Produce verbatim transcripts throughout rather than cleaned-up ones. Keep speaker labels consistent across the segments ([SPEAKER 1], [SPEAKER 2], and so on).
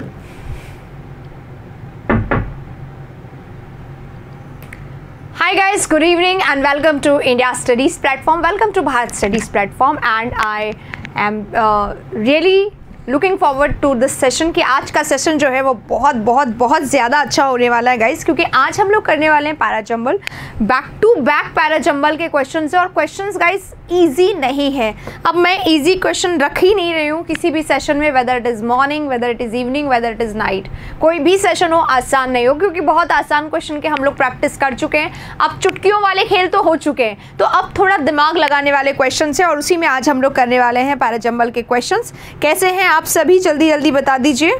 [SPEAKER 1] Hi guys, good evening and welcome to India Studies platform. Welcome to Bharat Studies platform and I am uh, really looking forward to this session कि आज का session जो है वो बहुत बहुत बहुत ज़्यादा अच्छा होने वाला है गाइस, क्योंकि आज हम लोग करने वाले हैं parajumble, back to back parajumble के क्वेश्चन है और क्वेश्चंस गाइस इजी नहीं है। अब मैं इजी क्वेश्चन रख ही नहीं रही हूँ किसी भी सेशन में, whether it is morning, whether it is evening, whether it is night, कोई भी सेशन हो आसान नहीं हो, क्योंकि बहुत आसान क्वेश्चन के हम लोग प्रैक्टिस कर चुके हैं। अब चुटकियों वाले खेल तो हो चुके हैं, तो अब थोड़ा दिमाग लगाने वाले क्वेश्चन है और उसी में आज हम लोग करने वाले हैं पैराजंबल के क्वेश्चन। कैसे हैं आप सभी, जल्दी जल्दी बता दीजिए।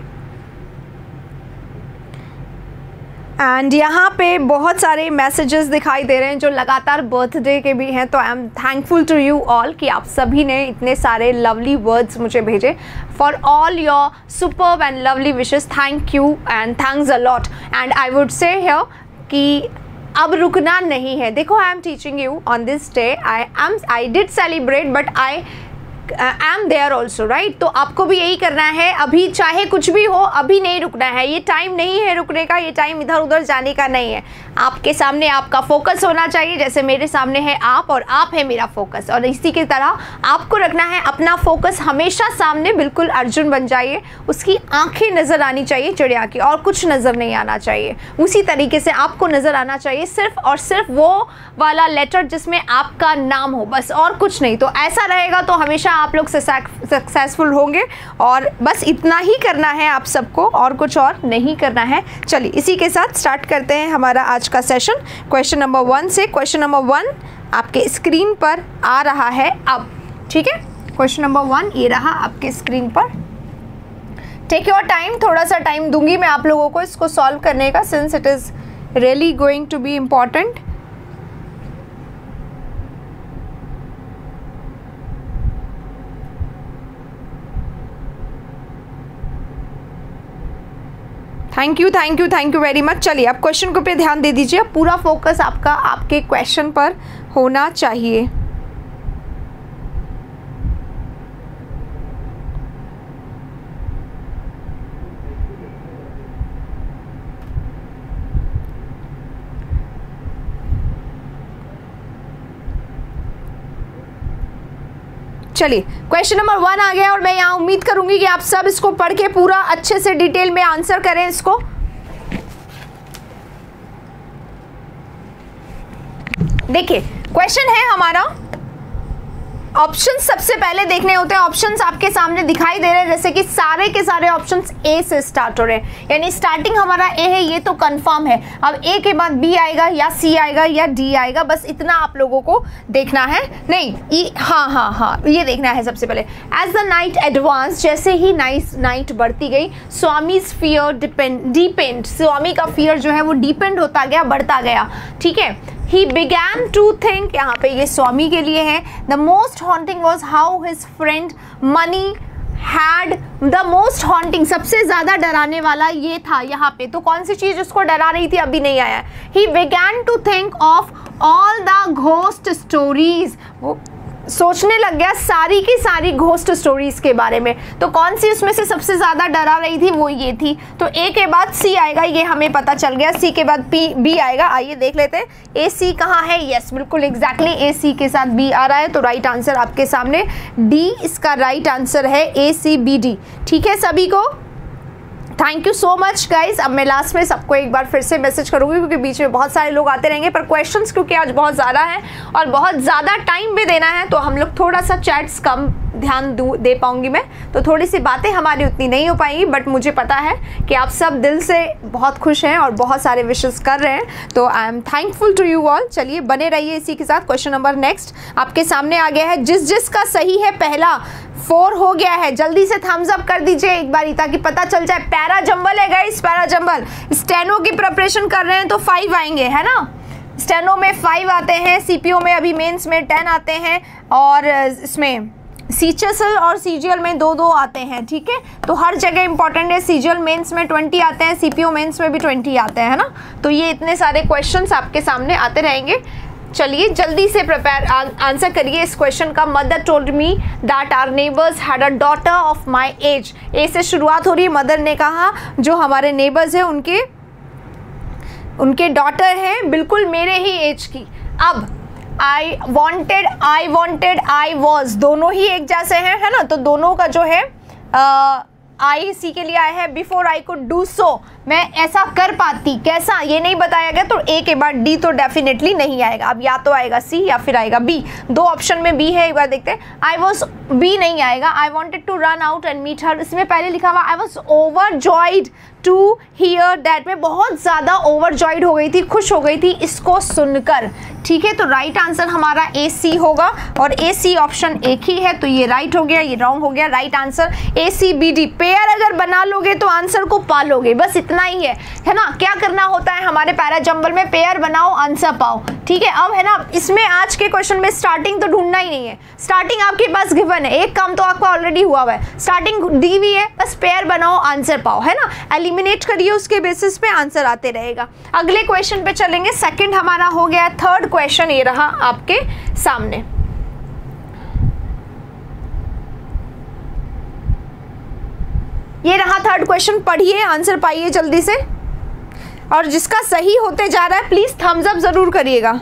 [SPEAKER 1] एंड यहाँ पे बहुत सारे मैसेजेस दिखाई दे रहे हैं जो लगातार बर्थडे के भी हैं, तो I am thankful to you all कि आप सभी ने इतने सारे लवली वर्ड्स मुझे भेजे। For all your superb and lovely wishes, thank you and thanks a lot. And I would say here कि अब रुकना नहीं है। देखो, I am teaching you on this day, I am I did celebrate but I I am there also, right. तो आपको भी यही करना है, अभी चाहे कुछ भी हो अभी नहीं रुकना है। ये टाइम नहीं है रुकने का, ये टाइम इधर उधर जाने का नहीं है। आपके सामने आपका फोकस होना चाहिए, जैसे मेरे सामने है आप और आप है मेरा फोकस, और इसी की तरह आपको रखना है अपना फोकस हमेशा सामने। बिल्कुल अर्जुन बन जाइए, उसकी आंखें नज़र आनी चाहिए चिड़िया की, और कुछ नज़र नहीं आना चाहिए। उसी तरीके से आपको नज़र आना चाहिए सिर्फ और सिर्फ वो वाला लेटर जिसमें आपका नाम हो, बस और कुछ नहीं। तो ऐसा रहेगा तो हमेशा आप लोग सक्सेसफुल होंगे, और बस इतना ही करना है आप सबको, और कुछ और नहीं करना है। चलिए इसी के साथ स्टार्ट करते हैं हमारा आज का सेशन क्वेश्चन नंबर वन से। क्वेश्चन नंबर वन आपके स्क्रीन पर आ रहा है अब, ठीक है। क्वेश्चन नंबर वन ये रहा आपके स्क्रीन पर। टेक योर टाइम, थोड़ा सा टाइम दूंगी मैं आप लोगों को इसको सॉल्व करने का, since it is really going to be important. Thank you thank you thank you very much. चलिए अब क्वेश्चन को पे ध्यान दे दीजिए, पूरा फोकस आपका आपके क्वेश्चन पर होना चाहिए। चलिए क्वेश्चन नंबर वन आ गया और मैं यहाँ उम्मीद करूंगी कि आप सब इसको पढ़ के पूरा अच्छे से डिटेल में आंसर करें इसको। देखिए क्वेश्चन है हमारा, ऑप्शंस सबसे पहले देखने होते हैं। ऑप्शंस आपके सामने दिखाई दे रहे हैं, जैसे कि सारे के सारे ऑप्शंस ए से स्टार्ट हो रहे हैं, यानी स्टार्टिंग हमारा ए है, ये तो कंफर्म है। अब ए के बाद बी आएगा या सी आएगा या डी आएगा, बस इतना आप लोगों को देखना है। नहीं ई, हाँ हाँ हाँ ये देखना है सबसे पहले। एज द नाइट एडवांस, जैसे ही नाइट नाइट बढ़ती गई, Swami's fear depend depend Swami का फियर जो है वो डीपेंड होता गया, बढ़ता गया, ठीक है। He began to think, यहाँ पे ये स्वामी के लिए है। The most haunting was how his friend money had the most haunting, सबसे ज़्यादा डराने वाला ये था यहाँ पे। तो कौन सी चीज़ उसको डरा रही थी अभी नहीं आया। He began to think of all the ghost stories, वो सोचने लग गया सारी की सारी घोस्ट स्टोरीज के बारे में। तो कौन सी उसमें से सबसे ज़्यादा डरा रही थी, वो ये थी। तो ए के बाद सी आएगा, ये हमें पता चल गया। सी के बाद पी बी आएगा, आइए देख लेते हैं ए सी कहाँ है। यस बिल्कुल एग्जैक्टली ए सी के साथ बी आ रहा है, तो राइट आंसर आपके सामने डी इसका राइट आंसर है, ए सी बी डी। ठीक है सभी को, thank you so much guys. अब मैं लास्ट में सबको एक बार फिर से मैसेज करूंगी, क्योंकि बीच में बहुत सारे लोग आते रहेंगे, पर क्वेश्चंस क्योंकि आज बहुत ज़्यादा है और बहुत ज़्यादा टाइम भी देना है, तो हम लोग थोड़ा सा चैट्स कम ध्यान दे पाऊंगी मैं, तो थोड़ी सी बातें हमारी उतनी नहीं हो पाएंगी। बट मुझे पता है कि आप सब दिल से बहुत खुश हैं और बहुत सारे विशेस कर रहे हैं, तो I am thankful to you all. चलिए बने रहिए इसी के साथ। क्वेश्चन नंबर नेक्स्ट आपके सामने आ गया है, जिस जिस का सही है पहला फोर हो गया है, जल्दी से थम्स अप कर दीजिए एक बारी, ताकि पता चल जाए। पैराजंबल है गाइस, पैराजंबल। स्टेनो की प्रिपरेशन कर रहे हैं तो फाइव आएंगे, है ना। स्टेनो में फाइव आते हैं, सीपीओ में अभी मेंस में टेन आते हैं, और इसमें सीएचएसएल और सीजीएल में दो दो आते हैं, ठीक है। तो हर जगह इंपॉर्टेंट है, सीजीएल मेंस में ट्वेंटी आते हैं, सीपीओ मेंस में भी ट्वेंटी आते हैं, है ना। तो ये इतने सारे क्वेश्चंस आपके सामने आते रहेंगे। चलिए जल्दी से प्रिपेयर आंसर करिए इस क्वेश्चन का। Mother told me that our neighbours had a daughter of my age. A से शुरुआत हो रही है। मदर ने कहा जो हमारे नेबर्स हैं उनके उनके डॉटर हैं बिल्कुल मेरे ही एज की। अब I wanted I wanted I was दोनों ही एक जैसे हैं, है ना, तो दोनों का जो है आई सी के लिए आया है। Before I could do so, मैं ऐसा कर पाती, कैसा ये नहीं बताया गया, तो ए के बाद डी तो डेफिनेटली नहीं आएगा। अब या तो आएगा सी या फिर आएगा बी। दो ऑप्शन में बी है, एक बार देखते हैं। आई वॉज बी नहीं आएगा। I wanted to run out and meet her, इसमें पहले लिखा हुआ I was overjoyed to hear that, में बहुत ज़्यादा ओवर जॉइड हो गई थी, खुश हो गई थी इसको सुनकर। ठीक है, तो राइट आंसर हमारा ए सी होगा और ए सी ऑप्शन एक ही है, तो ये राइट हो गया, ये रॉन्ग हो गया। Right answer A C B D. Pair अगर बना लोगे तो आंसर को पालोगे, बस इतना ही है, है ना। क्या करना होता है हमारे पैरा जंबल में, पेयर बनाओ आंसर पाओ। ठीक है, अब है ना इसमें आज के क्वेश्चन में स्टार्टिंग तो ढूंढना ही नहीं है, स्टार्टिंग आपके पास गिवन है, एक काम तो आपका ऑलरेडी हुआ हुआ है, स्टार्टिंग दी हुई है, बस पेयर बनाओ आंसर पाओ, है ना। एलिमिनेट करिए, उसके बेसिस पे आंसर आते रहेगा। अगले क्वेश्चन पे चलेंगे। सेकंड हमारा हो गया, थर्ड क्वेश्चन ये रहा आपके सामने। ये रहा थर्ड क्वेश्चन, पढ़िए आंसर पाइए जल्दी से, और जिसका सही होते जा रहा है प्लीज थम्स अप जरूर करिएगा।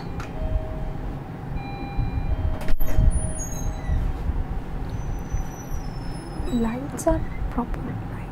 [SPEAKER 1] Lights are proper.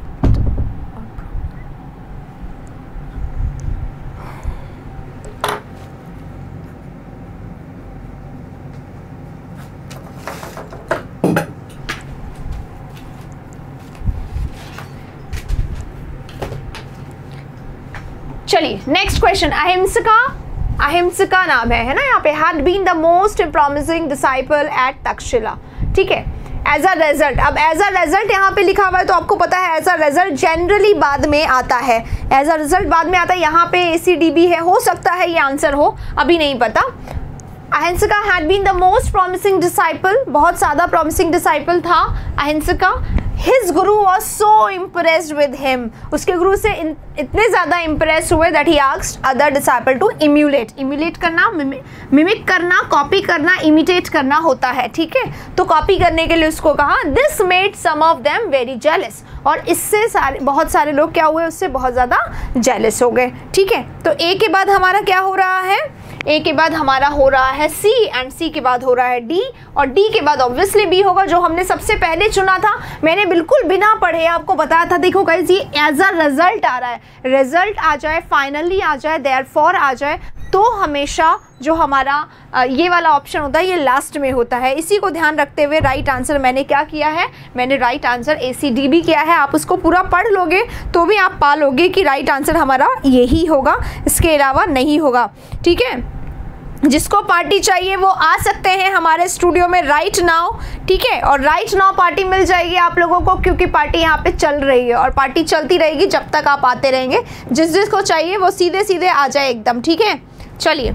[SPEAKER 1] चलिए नेक्स्ट क्वेश्चन। अहिंसका, अहिंसका नाम है है ना यहाँ पे। Had been the most promising disciple at Takshashila. ठीक है, एज अ रिजल्ट। अब एज अ रिजल्ट यहाँ पे लिखा हुआ है तो आपको पता है एज अ रिजल्ट जनरली बाद में आता है, एज अ रिजल्ट बाद में आता है। यहाँ पे ए सी डी बी है, हो सकता है ये आंसर हो, अभी नहीं पता। Ahimsaka had been the most promising disciple, बहुत ज़्यादा प्रॉमिसिंग डिसाइपल था अहिंसका। His guru was so impressed with him, उसके गुरु से इतने ज़्यादा इम्प्रेस हुए that he asked other disciple to emulate। emulate करना, मिमिक करना, कॉपी करना, इमिटेट करना होता है। ठीक है, तो कॉपी करने के लिए उसको कहा। This made some of them very jealous, और इससे सारे बहुत सारे लोग क्या हुए, उससे बहुत ज़्यादा जेलस हो गए। ठीक है, तो ए के बाद हमारा क्या हो रहा है, ए के बाद हमारा हो रहा है सी, एंड सी के बाद हो रहा है डी, और डी के बाद ऑब्वियसली बी होगा जो हमने सबसे पहले चुना था। मैंने बिल्कुल बिना पढ़े आपको बताया था, देखो गाइस ये एज अ रिजल्ट आ रहा है, रिजल्ट आ जाए, फाइनली आ जाए, देयरफॉर आ जाए, तो हमेशा जो हमारा ये वाला ऑप्शन होता है ये लास्ट में होता है। इसी को ध्यान रखते हुए राइट आंसर मैंने क्या किया है, मैंने right answer A C D B किया है। आप उसको पूरा पढ़ लोगे तो भी आप पा लोगे कि राइट आंसर हमारा यही होगा, इसके अलावा नहीं होगा। ठीक है, जिसको पार्टी चाहिए वो आ सकते हैं हमारे स्टूडियो में राइट नाउ। ठीक है, और राइट नाउ पार्टी मिल जाएगी आप लोगों को, क्योंकि पार्टी यहाँ पे चल रही है और पार्टी चलती रहेगी जब तक आप आते रहेंगे। जिस जिसको चाहिए वो सीधे सीधे आ जाए एकदम। ठीक है, चलिए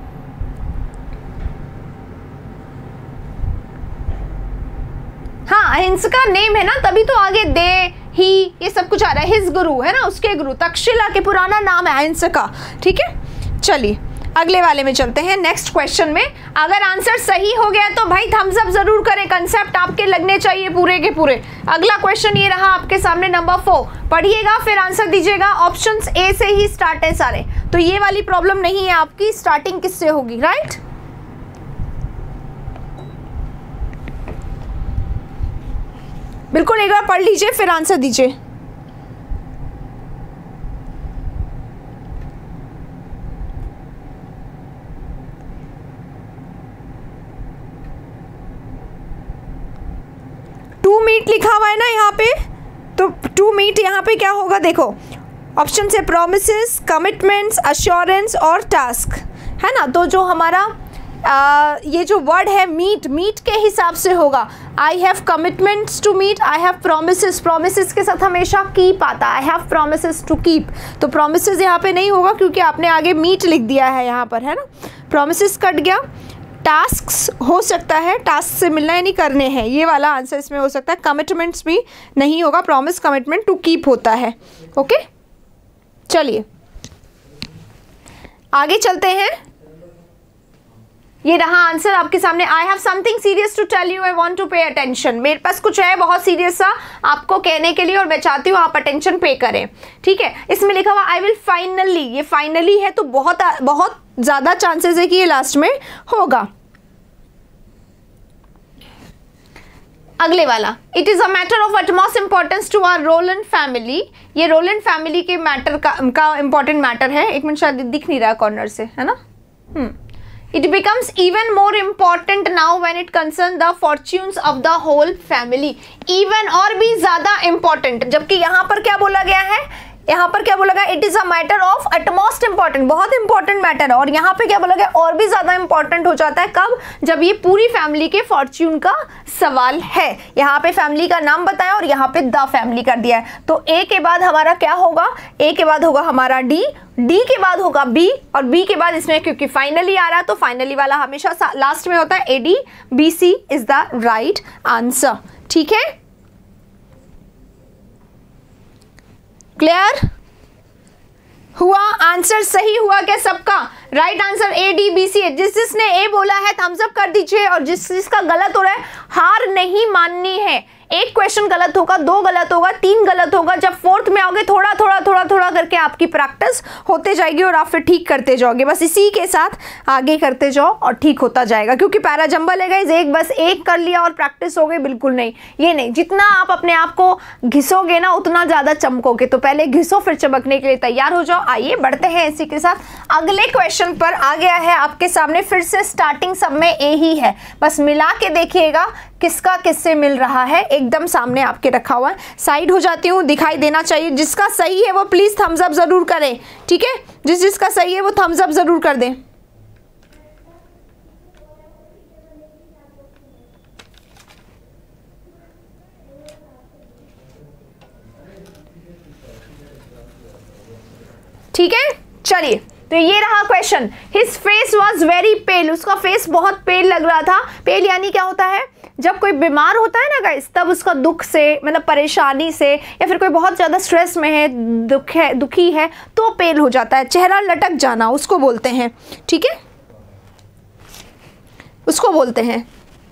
[SPEAKER 1] हाँ, अहिंसका नेम है ना, तभी तो आगे दे ही ये सब कुछ आ रहा है। हिज गुरु है ना, उसके गुरु, तक्षशिला के पुराना नाम है अहिंसका। ठीक है, चलिए अगले वाले में चलते हैं। नेक्स्ट क्वेश्चन में अगर आंसर सही हो गया तो भाई थम्स अप जरूर करें, कंसेप्ट आपके लगने चाहिए पूरे के पूरे। अगला क्वेश्चन ये रहा आपके सामने, नंबर फोर। पढ़िएगा फिर आंसर दीजिएगा। ऑप्शंस ए से ही स्टार्ट है सारे, तो ये वाली प्रॉब्लम नहीं है आपकी, स्टार्टिंग किससे होगी, राइट। बिल्कुल एक बार पढ़ लीजिए फिर आंसर दीजिए। टू मीट लिखा हुआ है ना यहाँ पे, तो टू मीट यहाँ पे क्या होगा, देखो ऑप्शन से प्रोमिसेस, कमिटमेंट्स, अश्योरेंस और टास्क, है ना। तो जो हमारा आ, ये जो वर्ड है मीट, मीट के हिसाब से होगा। I have commitments to meet, I have promises, promises के साथ हमेशा कीप आता है, I have promises to keep. तो प्रोमिसेस यहाँ पे नहीं होगा क्योंकि आपने आगे मीट लिख दिया है यहाँ पर, है ना। प्रोमिसेस कट गया। टास्क्स हो सकता है, टास्क से मिलना यानी करने हैं, ये वाला आंसर इसमें हो सकता है। कमिटमेंट्स भी नहीं होगा, प्रॉमिस कमिटमेंट टू कीप होता है। ओके, चलिए आगे चलते हैं। ये रहा आंसर आपके सामने। I have something serious to tell you, I want to pay attention. मेरे पास कुछ है बहुत सीरियस सा आपको कहने के लिए और मैं चाहती हूँ आप अटेंशन पे करें, ठीक है। इसमें लिखा हुआ आई विल फाइनली, ये फाइनली है तो बहुत बहुत ज्यादा चांसेस है कि ये लास्ट में होगा। अगले वाला, it is a matter of utmost importance to our Roland family. ये रोलैंड फैमिली के मैटर का का इंपॉर्टेंट मैटर है। एक मिनट, शायद दिख नहीं रहा कॉर्नर से, है ना। हम्म It becomes even more important now when it concerns the fortunes of the whole family. Even और भी ज्यादा important, जबकि यहाँ पर क्या बोला गया है, यहाँ पर क्या बोला गया, it is a matter of utmost important, बहुत इंपॉर्टेंट मैटर है। और यहाँ पे क्या बोला गया, और भी ज्यादा इंपॉर्टेंट हो जाता है कब, जब ये पूरी फैमिली के फॉर्च्यून का सवाल है। यहाँ पे फैमिली का नाम बताया और यहाँ पे द फैमिली कर दिया है। तो ए के बाद हमारा क्या होगा, ए के बाद होगा हमारा डी, डी के बाद होगा बी, और बी के बाद इसमें क्योंकि फाइनली आ रहा है तो फाइनली वाला हमेशा लास्ट में होता है। A D B C is the right answer, ठीक है। क्लियर हुआ, आंसर सही हुआ क्या सबका? Right answer A D B C है। जिस जिसने ए बोला है थम्स अप कर दीजिए, और जिस जिसका गलत हो रहा है हार नहीं माननी है। एक क्वेश्चन गलत होगा, दो गलत होगा, तीन गलत होगा, जब फोर्थ में आओगे थोड़ा थोड़ा थोड़ा थोड़ा करके आपकी प्रैक्टिस होते जाएगी और आप फिर ठीक करते जाओगे। बस इसी के साथ आगे करते जाओ और ठीक होता जाएगा। क्योंकि पैरा जंबल है गाइस, एक बस एक कर लिया और प्रैक्टिस हो गई, बिल्कुल नहीं, ये नहीं। जितना आप अपने आप को घिसोगे ना उतना ज्यादा चमकोगे। तो पहले घिसो फिर चमकने के लिए तैयार हो जाओ। आइए बढ़ते हैं इसी के साथ अगले क्वेश्चन पर। आ गया है आपके सामने, फिर से स्टार्टिंग सब में ए ही है, बस मिला के देखिएगा किसका किससे मिल रहा है। एकदम सामने आपके रखा हुआ है, साइड हो जाती हूँ, दिखाई देना चाहिए। जिसका सही है वो प्लीज थम्स अप जरूर करें, ठीक है। जिस जिसका सही है वो थम्स अप जरूर कर दें। ठीक है, चलिए तो ये रहा question. His face was very pale, उसका फेस बहुत पेल लग रहा था। पेल यानी क्या होता है, जब कोई बीमार होता है ना गाइस, तब उसका दुख से, मतलब परेशानी से, या फिर कोई बहुत ज़्यादा स्ट्रेस में है, दुख है, दुखी है, तो पेल हो जाता है। चेहरा लटक जाना उसको बोलते हैं, ठीक है, उसको बोलते हैं।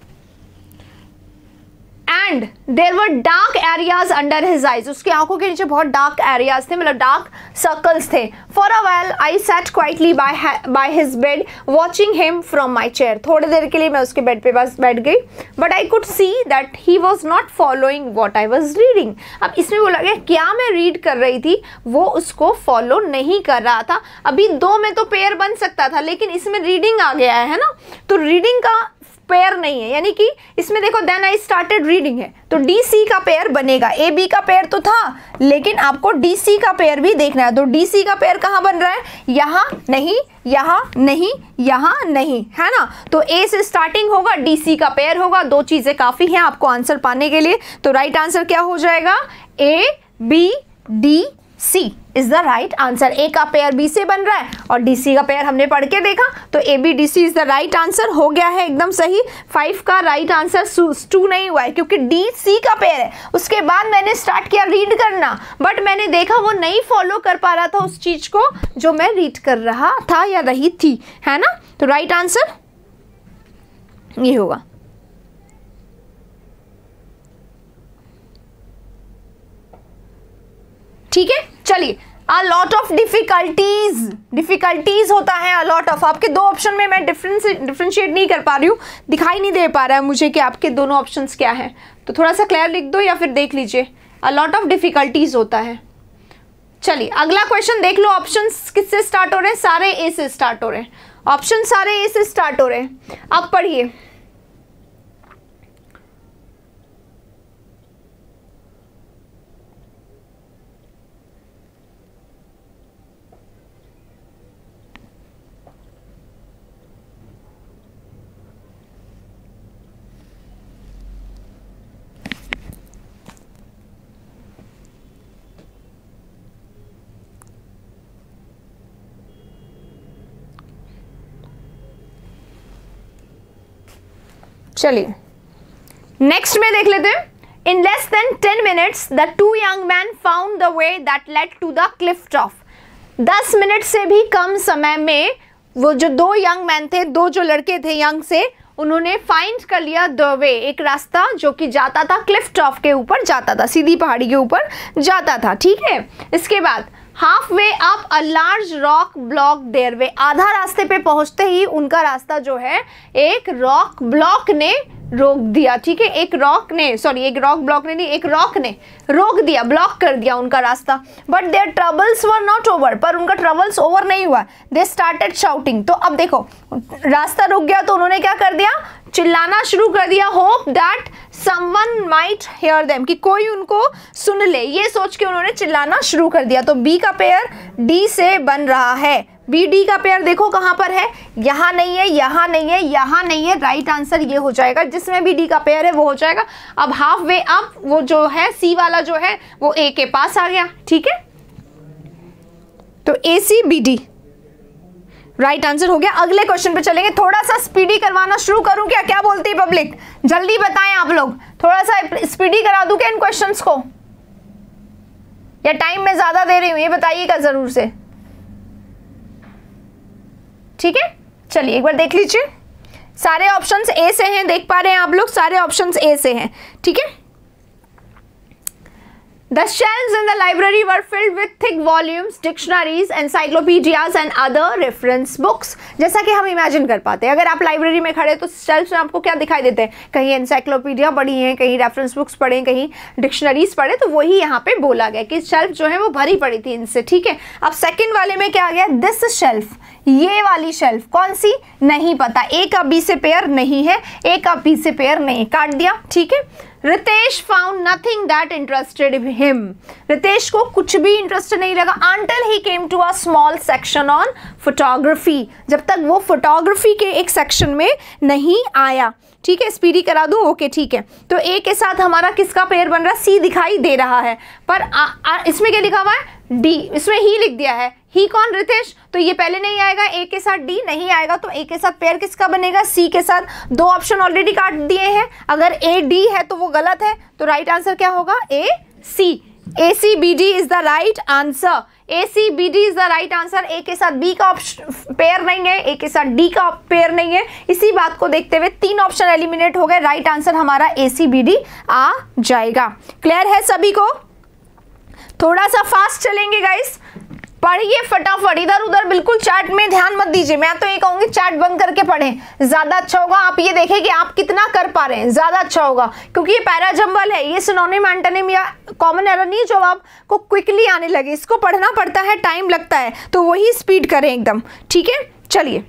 [SPEAKER 1] And there were dark areas under his eyes, उसकी आंखों के नीचे बहुत डार्क एरियाज थे, मतलब डार्क सर्कल्स थे। For a while I sat quietly by by his bed watching him from my chair, थोड़ी देर के लिए मैं उसके बेड पे पास बैठ गई, but I could see that he was not following what I was reading. अब इसमें बोला गया क्या मैं रीड कर रही थी वो उसको फॉलो नहीं कर रहा था। अभी दो में तो पेयर बन सकता था, लेकिन इसमें रीडिंग आ गया है ना, तो रीडिंग का पेयर नहीं है, यानी कि इसमें देखो देन आई स्टार्टेड रीडिंग है, तो डी सी का पेयर बनेगा। ए बी का पेयर तो था, लेकिन आपको डी सी का पेयर भी देखना है। तो डी सी का पेयर कहाँ बन रहा है, यहाँ नहीं, यहाँ नहीं, यहाँ नहीं, है ना। तो ए से स्टार्टिंग होगा, डी सी का पेयर होगा। दो चीजें काफी हैं आपको आंसर पाने के लिए। तो राइट आंसर क्या हो जाएगा, A B D C is the right answer. A का पेयर बी से बन रहा है और डी सी का पेयर हमने पढ़ के देखा, तो A B D C is the right answer. हो गया है एकदम सही। फाइव का राइट आंसर टू नहीं हुआ है क्योंकि डी सी का पेयर है। उसके बाद मैंने स्टार्ट किया रीड करना, बट मैंने देखा वो नहीं फॉलो कर पा रहा था उस चीज को जो मैं रीड कर रहा था या रही थी, है ना। तो राइट आंसर ये होगा। ठीक है, चलिए। A lot of difficulties, difficulties होता है अ लॉट ऑफ। आपके दो ऑप्शन में मैं डिफरेंस डिफरेंशिएट नहीं कर पा रही हूँ, दिखाई नहीं दे पा रहा है मुझे कि आपके दोनों ऑप्शंस क्या हैं, तो थोड़ा सा क्लियर लिख दो या फिर देख लीजिए। अ लॉट ऑफ डिफिकल्टीज होता है। चलिए अगला क्वेश्चन देख लो। ऑप्शंस किससे स्टार्ट हो रहे हैं, सारे ए से स्टार्ट हो रहे हैं। ऑप्शन सारे ए से स्टार्ट हो रहे हैं। अब पढ़िए। चलिए नेक्स्ट में देख लेते हैं। In less than ten minutes the two young man found the way that led to the cliff top. दस मिनट से भी कम समय में वो जो दो यंग मैन थे, दो जो लड़के थे यंग से, उन्होंने फाइंड कर लिया द वे, एक रास्ता जो कि जाता था क्लिफ टॉप के ऊपर जाता था, सीधी पहाड़ी के ऊपर जाता था, ठीक है। इसके बाद halfway up a large rock block their way, आधा रास्ते पे पहुंचते ही उनका रास्ता जो है एक रॉक ब्लॉक ने रोक दिया, ठीक है। एक रॉक ने सॉरी एक रॉक ब्लॉक ने नहीं एक रॉक ने रोक दिया, ब्लॉक कर दिया उनका रास्ता। But their troubles were not over, पर उनका ट्रबल्स ओवर नहीं हुआ। दे स्टार्टेड शाउटिंग, तो अब देखो रास्ता रुक गया तो उन्होंने क्या कर दिया, चिल्लाना शुरू कर दिया। Hope that someone might hear them, कि कोई उनको सुन ले, ये सोच के उन्होंने चिल्लाना शुरू कर दिया। तो बी का पेयर डी से बन रहा है। बी डी का पेयर देखो कहां पर है, यहां नहीं है, यहां नहीं है, यहां नहीं है। राइट आंसर ये हो जाएगा, जिसमें बी डी का पेयर है वो हो जाएगा। अब हाफ वे अप वो जो है सी वाला जो है वो ए के पास आ गया, ठीक है। तो A C B D right answer हो गया। अगले क्वेश्चन पे चलेंगे, थोड़ा सा स्पीडी करवाना शुरू करूं क्या, क्या बोलती है पब्लिक, जल्दी बताएं आप लोग, थोड़ा सा स्पीडी करा दूं क्या इन क्वेश्चंस को, या टाइम में ज्यादा दे रही हूं, ये बताइएगा जरूर से, ठीक है। चलिए एक बार देख लीजिए, सारे ऑप्शंस ए से हैं, देख पा रहे हैं आप लोग, सारे ऑप्शंस ए से हैं, ठीक है। The shelves in the library were filled with thick volumes, dictionaries, encyclopedias and other reference books. जैसा कि हम इमेजिन कर पाते हैं, अगर आप लाइब्रेरी में खड़े तो शेल्फ्स में आपको क्या दिखाई देते हैं, कहीं एनसाइक्लोपीडिया पढ़ी हैं, कहीं रेफरेंस बुक्स पढ़े, कहीं डिक्शनरीज पढ़े, तो वही यहाँ पे बोला गया कि शेल्फ जो है वो भरी पड़ी थी इनसे, ठीक है। अब सेकंड वाले में क्या आ गया, दिस शेल्फ, ये वाली शेल्फ कौन सी नहीं पता, ए का बी से पेयर नहीं है, ए का बी से पेयर नहीं, काट दिया, ठीक है। Ritesh found nothing that interested him, Ritesh को कुछ भी इंटरेस्ट नहीं लगा until he came to a small section on photography, जब तक वो फोटोग्राफी के एक सेक्शन में नहीं आया, ठीक है। स्पीडी करा दूं, ओके ठीक है। तो ए के साथ हमारा किसका पेयर बन रहा है, सी दिखाई दे रहा है, पर आ, आ, इसमें क्या लिखा हुआ है, डी, इसमें ही लिख दिया है, ही कौन, रितेश, तो ये पहले नहीं आएगा, ए के साथ डी नहीं आएगा, तो ए के साथ पेयर किसका बनेगा, सी के साथ। दो ऑप्शन ऑलरेडी काट दिए हैं, अगर ए डी है तो वो गलत है, तो राइट आंसर क्या होगा, A C, A C B D is the right answer, A C B D is the right answer. A के साथ बी का पेयर नहीं है, ए के साथ डी का पेयर नहीं है, इसी बात को देखते हुए तीन ऑप्शन एलिमिनेट हो गए, राइट आंसर हमारा ए सी बी डी आ जाएगा। क्लियर है सभी को, थोड़ा सा फास्ट चलेंगे गाइस, पढ़िए फटाफट, इधर उधर बिल्कुल चैट में ध्यान मत दीजिए, मैं तो ये कहूंगी चैट बंद करके पढ़ें, ज्यादा अच्छा होगा। आप ये देखें कि आप कितना कर पा रहे हैं, ज्यादा अच्छा होगा, क्योंकि ये पैराजंबल है, ये सिनोनिम एंटोनिम या कॉमन एरर नहीं जो आपको क्विकली आने लगे, इसको पढ़ना पड़ता है, टाइम लगता है, तो वही स्पीड करें एकदम, ठीक है। चलिए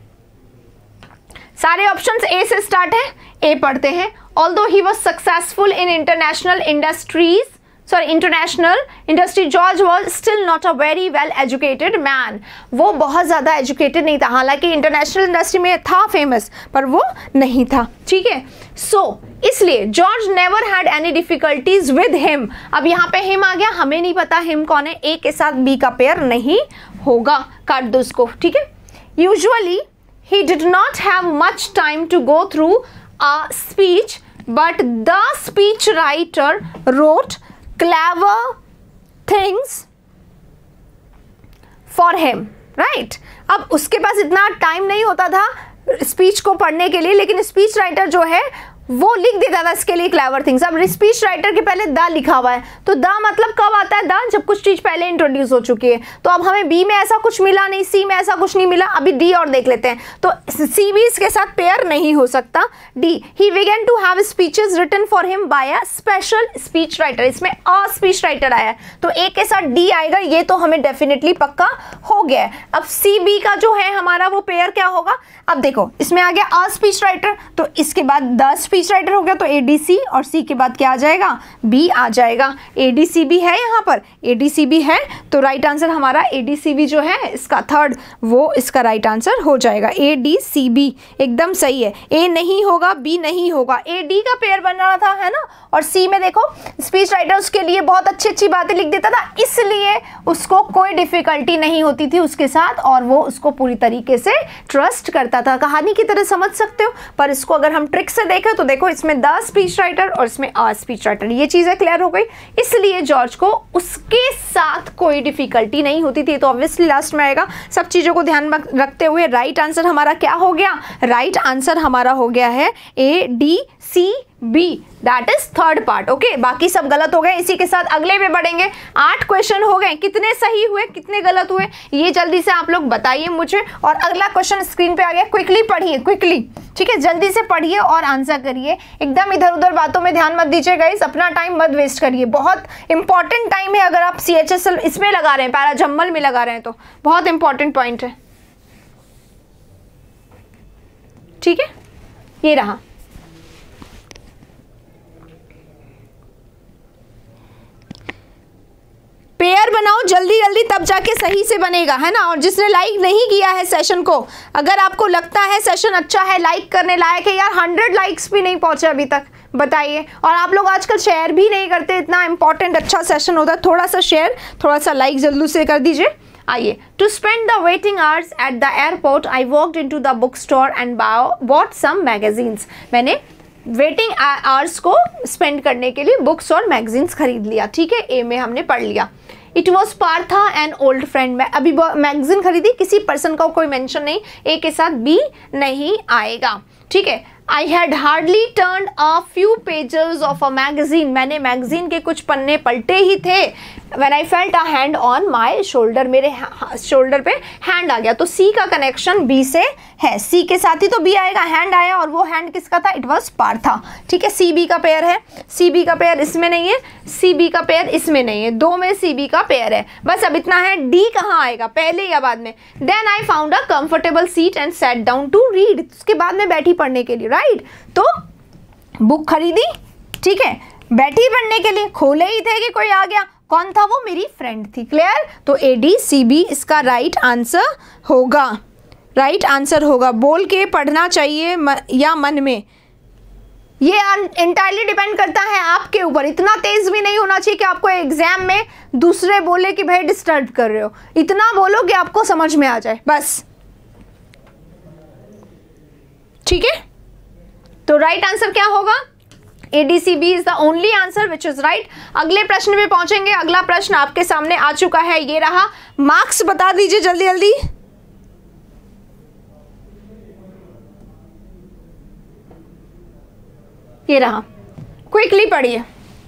[SPEAKER 1] सारे ऑप्शंस ए से स्टार्ट है, ए पढ़ते हैं। Although he was successful in international industries sorry international industry, George was still not a very well educated man, वो बहुत ज़्यादा एजुकेटेड नहीं था, हालांकि इंटरनेशनल इंडस्ट्री में था फेमस, पर वो नहीं था, ठीक है। सो so, इसलिए George never had any difficulties with him, अब यहाँ पे हिम आ गया, हमें नहीं पता हिम कौन है, ए के साथ बी का पेयर नहीं होगा, काट दो उसको, ठीक है। Usually he did not have much time to go through a speech, but the speech writer wrote clever things for him, right? अब उसके पास इतना टाइम नहीं होता था स्पीच को पढ़ने के लिए, लेकिन स्पीच राइटर जो है वो लिख देता था इसके लिए क्लेवर थिंग्स। अब स्पीच राइटर के पहले द लिखा हुआ है, तो द मतलब कब आता है, द जब कुछ चीज पहले इंट्रोड्यूस हो चुकी है। तो अब हमें बी में ऐसा कुछ मिला नहीं, सी में ऐसा कुछ नहीं मिला, अभी डी और देख लेते हैं। तो सी बी इसके साथ पेयर नहीं हो सकता। D, he began to have speeches written for him by a special speech writer, इसमें अ स्पीच राइटर आया है, तो ए के साथ डी आएगा, ये तो हमें डेफिनेटली पक्का हो गया है। अब सी बी का जो है हमारा वो पेयर क्या होगा, अब देखो इसमें आ गया अ स्पीच राइटर, तो इसके बाद द स्पीच राइटर हो गया, तो एडीसी, और सी के बाद क्या आ जाएगा, बी आ जाएगा। एडीसी भी है यहाँ पर, एडीसी भी है, तो राइट आंसर हमारा एडीसी भी जो है इसका थर्ड, वो इसका राइट आंसर हो जाएगा। ए डी सी बी एकदम सही है, ए नहीं होगा, बी नहीं होगा, ए डी का पेयर बन रहा था, है ना। और सी में देखो स्पीच राइटर उसके लिए बहुत अच्छी अच्छी बातें लिख देता था, इसलिए उसको कोई डिफिकल्टी नहीं होती थी उसके साथ, और वो उसको पूरी तरीके से ट्रस्ट करता था। कहानी की तरह समझ सकते हो, पर इसको अगर हम ट्रिक से देखें तो देखो इसमें द स्पीच राइटर और इसमें अ स्पीच राइटर, ये चीज़ें क्लियर हो गई। इसलिए जॉर्ज को उसके साथ कोई डिफिकल्टी नहीं होती थी, तो ऑब्वियसली लास्ट में आएगा। सब चीज़ों को ध्यान में रखते हुए राइट आंसर हमारा क्या हो गया, राइट आंसर हमारा हो गया है A D C B, that is third part. Okay, बाकी सब गलत हो गए। इसी के साथ अगले पे बढ़ेंगे। आठ क्वेश्चन हो गए, कितने सही हुए कितने गलत हुए ये जल्दी से आप लोग बताइए मुझे। और अगला क्वेश्चन स्क्रीन पे आ गया, क्विकली पढ़िए, क्विकली, ठीक है, जल्दी से पढ़िए और आंसर करिए। एकदम इधर उधर बातों में ध्यान मत दीजिए गाइस, अपना टाइम मत वेस्ट करिए, बहुत इंपॉर्टेंट टाइम है। अगर आप सी एच एस एल इसमें लगा रहे हैं, पैराजम्मल में लगा रहे हैं, तो बहुत इंपॉर्टेंट पॉइंट है, ठीक है। ये रहा, पेयर बनाओ जल्दी जल्दी, तब जाके सही से बनेगा, है ना। और जिसने लाइक नहीं किया है सेशन को, अगर आपको लगता है सेशन अच्छा है, लाइक करने लायक है, यार हंड्रेड लाइक्स भी नहीं पहुंचे अभी तक, बताइए। और आप लोग आजकल शेयर भी नहीं करते, इतना इंपॉर्टेंट अच्छा सेशन होता है, थोड़ा सा शेयर थोड़ा सा लाइक जल्दी से कर दीजिए। आइए, to spend the waiting hours at the airport I walked into the book store and bought some magazines. मैंने वेटिंग आवर्स को स्पेंड करने के लिए बुक्स और मैगजीन्स खरीद लिया, ठीक है। ए में हमने पढ़ लिया। It was Partha an old friend. मैं अभी मैगजीन खरीदी, किसी पर्सन का कोई मेंशन नहीं, ए के साथ बी नहीं आएगा, ठीक है। I had hardly turn a few pages of a magazine. मैंने मैगजीन के कुछ पन्ने पलटे ही थे। When I felt a hand on my shoulder, मेरे शोल्डर पे हैंड आ गया, तो सी का कनेक्शन बी से है, सी के साथ ही तो बी आएगा। हैंड आया और वो हैंड किसका था, इट वॉज पार्था, ठीक है। सी बी का पेयर है, सी बी का पेयर इसमें नहीं है, सी बी का पेयर इसमें नहीं है, दो में सी बी का पेयर है, बस अब इतना है। डी कहाँ आएगा, पहले या बाद में। Then I found a comfortable seat and sat down to read, उसके बाद में बैठी पढ़ने के लिए, राइट। तो बुक खरीदी, ठीक है, बैठी पढ़ने के लिए, खोले ही थे कि कोई आ गया, कौन था वो, मेरी फ्रेंड थी, क्लियर। तो ए डी सी बी इसका राइट आंसर होगा, राइट आंसर होगा। बोल के पढ़ना चाहिए म, या मन में, ये इंटायरली डिपेंड करता है आपके ऊपर। इतना तेज भी नहीं होना चाहिए कि आपको एग्जाम में दूसरे बोले कि भाई डिस्टर्ब कर रहे हो, इतना बोलो कि आपको समझ में आ जाए, बस, ठीक है। तो राइट आंसर क्या होगा, A D C B is the only answer which is right. अगले प्रश्न में पहुंचेंगे। अगला प्रश्न आपके सामने आ चुका है, ये रहा। मार्क्स बता दीजिए जल्दी जल्दी। ये रहा, क्विकली पढ़िए।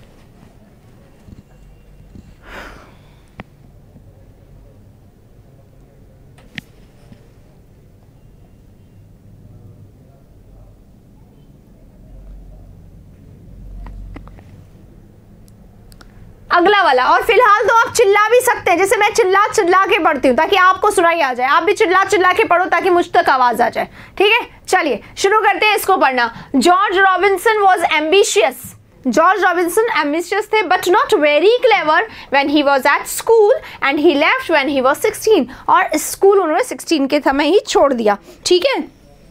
[SPEAKER 1] अगला वाला, और फिलहाल तो आप चिल्ला भी सकते हैं, जैसे मैं चिल्ला चिल्ला के पढ़ती हूँ ताकि आपको सुनाई आ जाए, आप भी चिल्ला चिल्ला के पढ़ो ताकि मुझ तक आवाज आ जाए, ठीक है। चलिए शुरू करते हैं इसको पढ़ना। George Robinson was ambitious. George Robinson ambitious थे but not very clever when he was at school and he left when he was sixteen. और स्कूल उन्होंने सिक्सटीन के समय ही छोड़ दिया, ठीक है।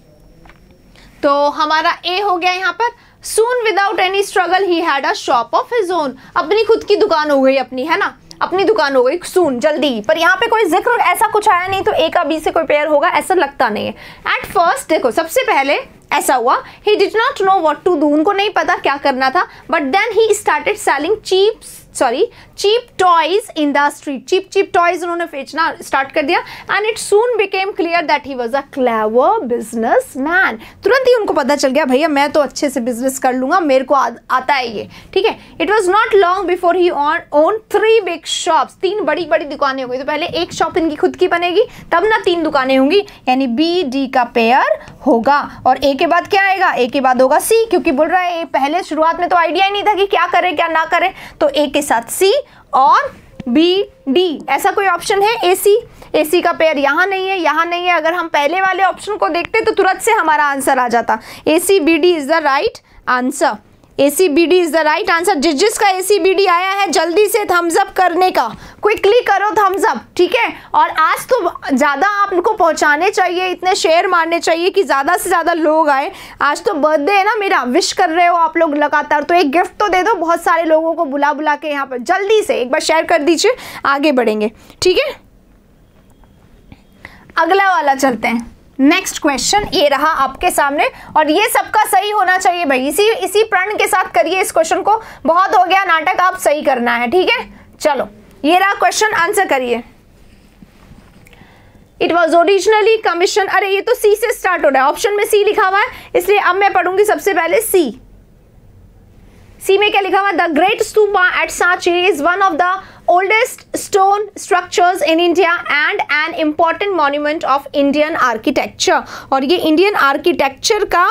[SPEAKER 1] तो हमारा ए हो गया यहाँ पर। Soon without any struggle he had a shop of his own। अपनी खुद की दुकान हो गई अपनी, है ना, अपनी दुकान हो गई सून, जल्दी। पर यहाँ पे कोई जिक्र ऐसा कुछ आया नहीं, तो ए का बी से कोई पेयर होगा ऐसा लगता नहीं है। एट फर्स्ट देखो, सबसे पहले ऐसा हुआ, he did not know what to do, उनको नहीं पता क्या करना था, but then he started selling cheap sorry cheap toys in the street. Cheap cheap toys उन्होंने बेचना स्टार्ट कर दिया। And it soon became clear that he was a clever business man. तुरंत ही उनको पता चल गया, भैया मैं तो अच्छे से बिजनेस कर लूंगा, मेरे को आ, आता है ये, ठीक है। It was not long before he own three big shops. तीन बड़ी बड़ी दुकानें हो गई, तो पहले एक शॉप इनकी खुद की बनेगी, तब ना तीन दुकानें होंगी, यानी बी डी का पेयर होगा। और ए के बाद क्या आएगा, ए के बाद होगा सी, क्योंकि बोल रहा है पहले शुरुआत में तो आइडिया ही नहीं था कि क्या करे क्या ना करे, तो ए के साथ सी और बी डी। ऐसा कोई ऑप्शन है ए सी? ए सी का पेयर यहाँ नहीं है, यहाँ नहीं है। अगर हम पहले वाले ऑप्शन को देखते तो तुरंत से हमारा आंसर आ जाता। A C B D is the right answer. A C B D is the right answer. जिस जिसका ए सी बी डी आया है जल्दी से थम्स अप करने का, क्विकली करो थम्स अप, ठीक है। और आज तो ज़्यादा आपको पहुंचाने चाहिए, इतने शेयर मारने चाहिए कि ज़्यादा से ज़्यादा लोग आए। आज तो बर्थडे है ना मेरा, विश कर रहे हो आप लोग लगातार, तो एक गिफ्ट तो दे दो बहुत सारे लोगों को बुला बुला के। यहाँ पर जल्दी से एक बार शेयर कर दीजिए, आगे बढ़ेंगे, ठीक है। अगला वाला चलते हैं, नेक्स्ट क्वेश्चन ये रहा आपके सामने, और ये सबका सही होना चाहिए भाई, इसी इसी प्रण के साथ करिए इस क्वेश्चन को। बहुत हो गया नाटक, आप सही करना है, ठीक है। चलो ये रहा क्वेश्चन, आंसर करिए। इट वॉज ओरिजिनली कमीशन, अरे ये तो सी से स्टार्ट हो रहा है, ऑप्शन में सी लिखा हुआ है, इसलिए अब मैं पढ़ूंगी सबसे पहले सी। सी में क्या लिखा हुआ है? The great stupa at Sanchi is one of the oldest stone structures in India and an important monument of Indian architecture. और ये इंडियन आर्किटेक्चर का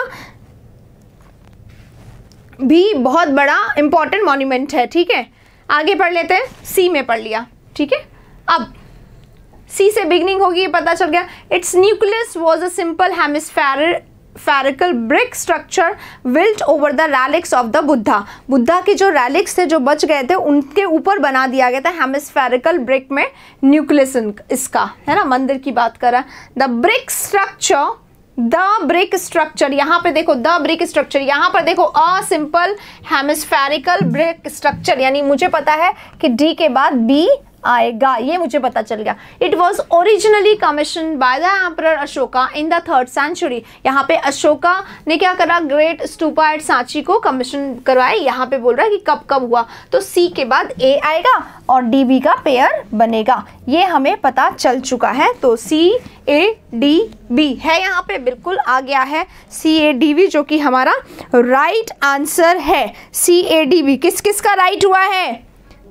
[SPEAKER 1] भी बहुत बड़ा इंपॉर्टेंट मॉन्यूमेंट है, ठीक है। आगे पढ़ लेते हैं, सी में पढ़ लिया, ठीक है। अब सी से बिगनिंग होगी, ये पता चल गया। Its nucleus was a simple hemispherical brick structure built over the relics of the Buddha. Buddha के जो रैलिक्स थे जो बच गए थे उनके ऊपर बना दिया गया था हेमिस्फेरिकल ब्रिक में न्यूक्लियस इसका, है ना, मंदिर की बात कर रहा है। The brick structure, the brick structure, यहाँ पे देखो द ब्रिक स्ट्रक्चर, यहाँ पर देखो a simple hemispherical brick structure, यानी मुझे पता है कि डी के बाद बी आएगा, ये मुझे पता चल गया। It was originally commission by the emperor Ashoka in the third century. यहाँ पे अशोका ने क्या करा? ग्रेट स्तूपा एट सांची को कमीशन करवाए। यहाँ पे बोल रहा है कि कब कब हुआ, तो सी के बाद ए आएगा और डी बी का पेयर बनेगा, ये हमें पता चल चुका है। तो सी ए डी बी है, यहाँ पे बिल्कुल आ गया है सी ए डी बी, जो कि हमारा राइट आंसर है। सी ए डी बी किस किस का राइट हुआ है?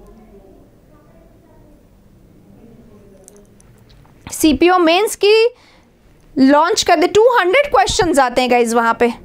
[SPEAKER 1] सीपीओ मेंस की लॉन्च कर दे, टू हंड्रेड क्वेश्चंस आते हैं गाइज वहां पे।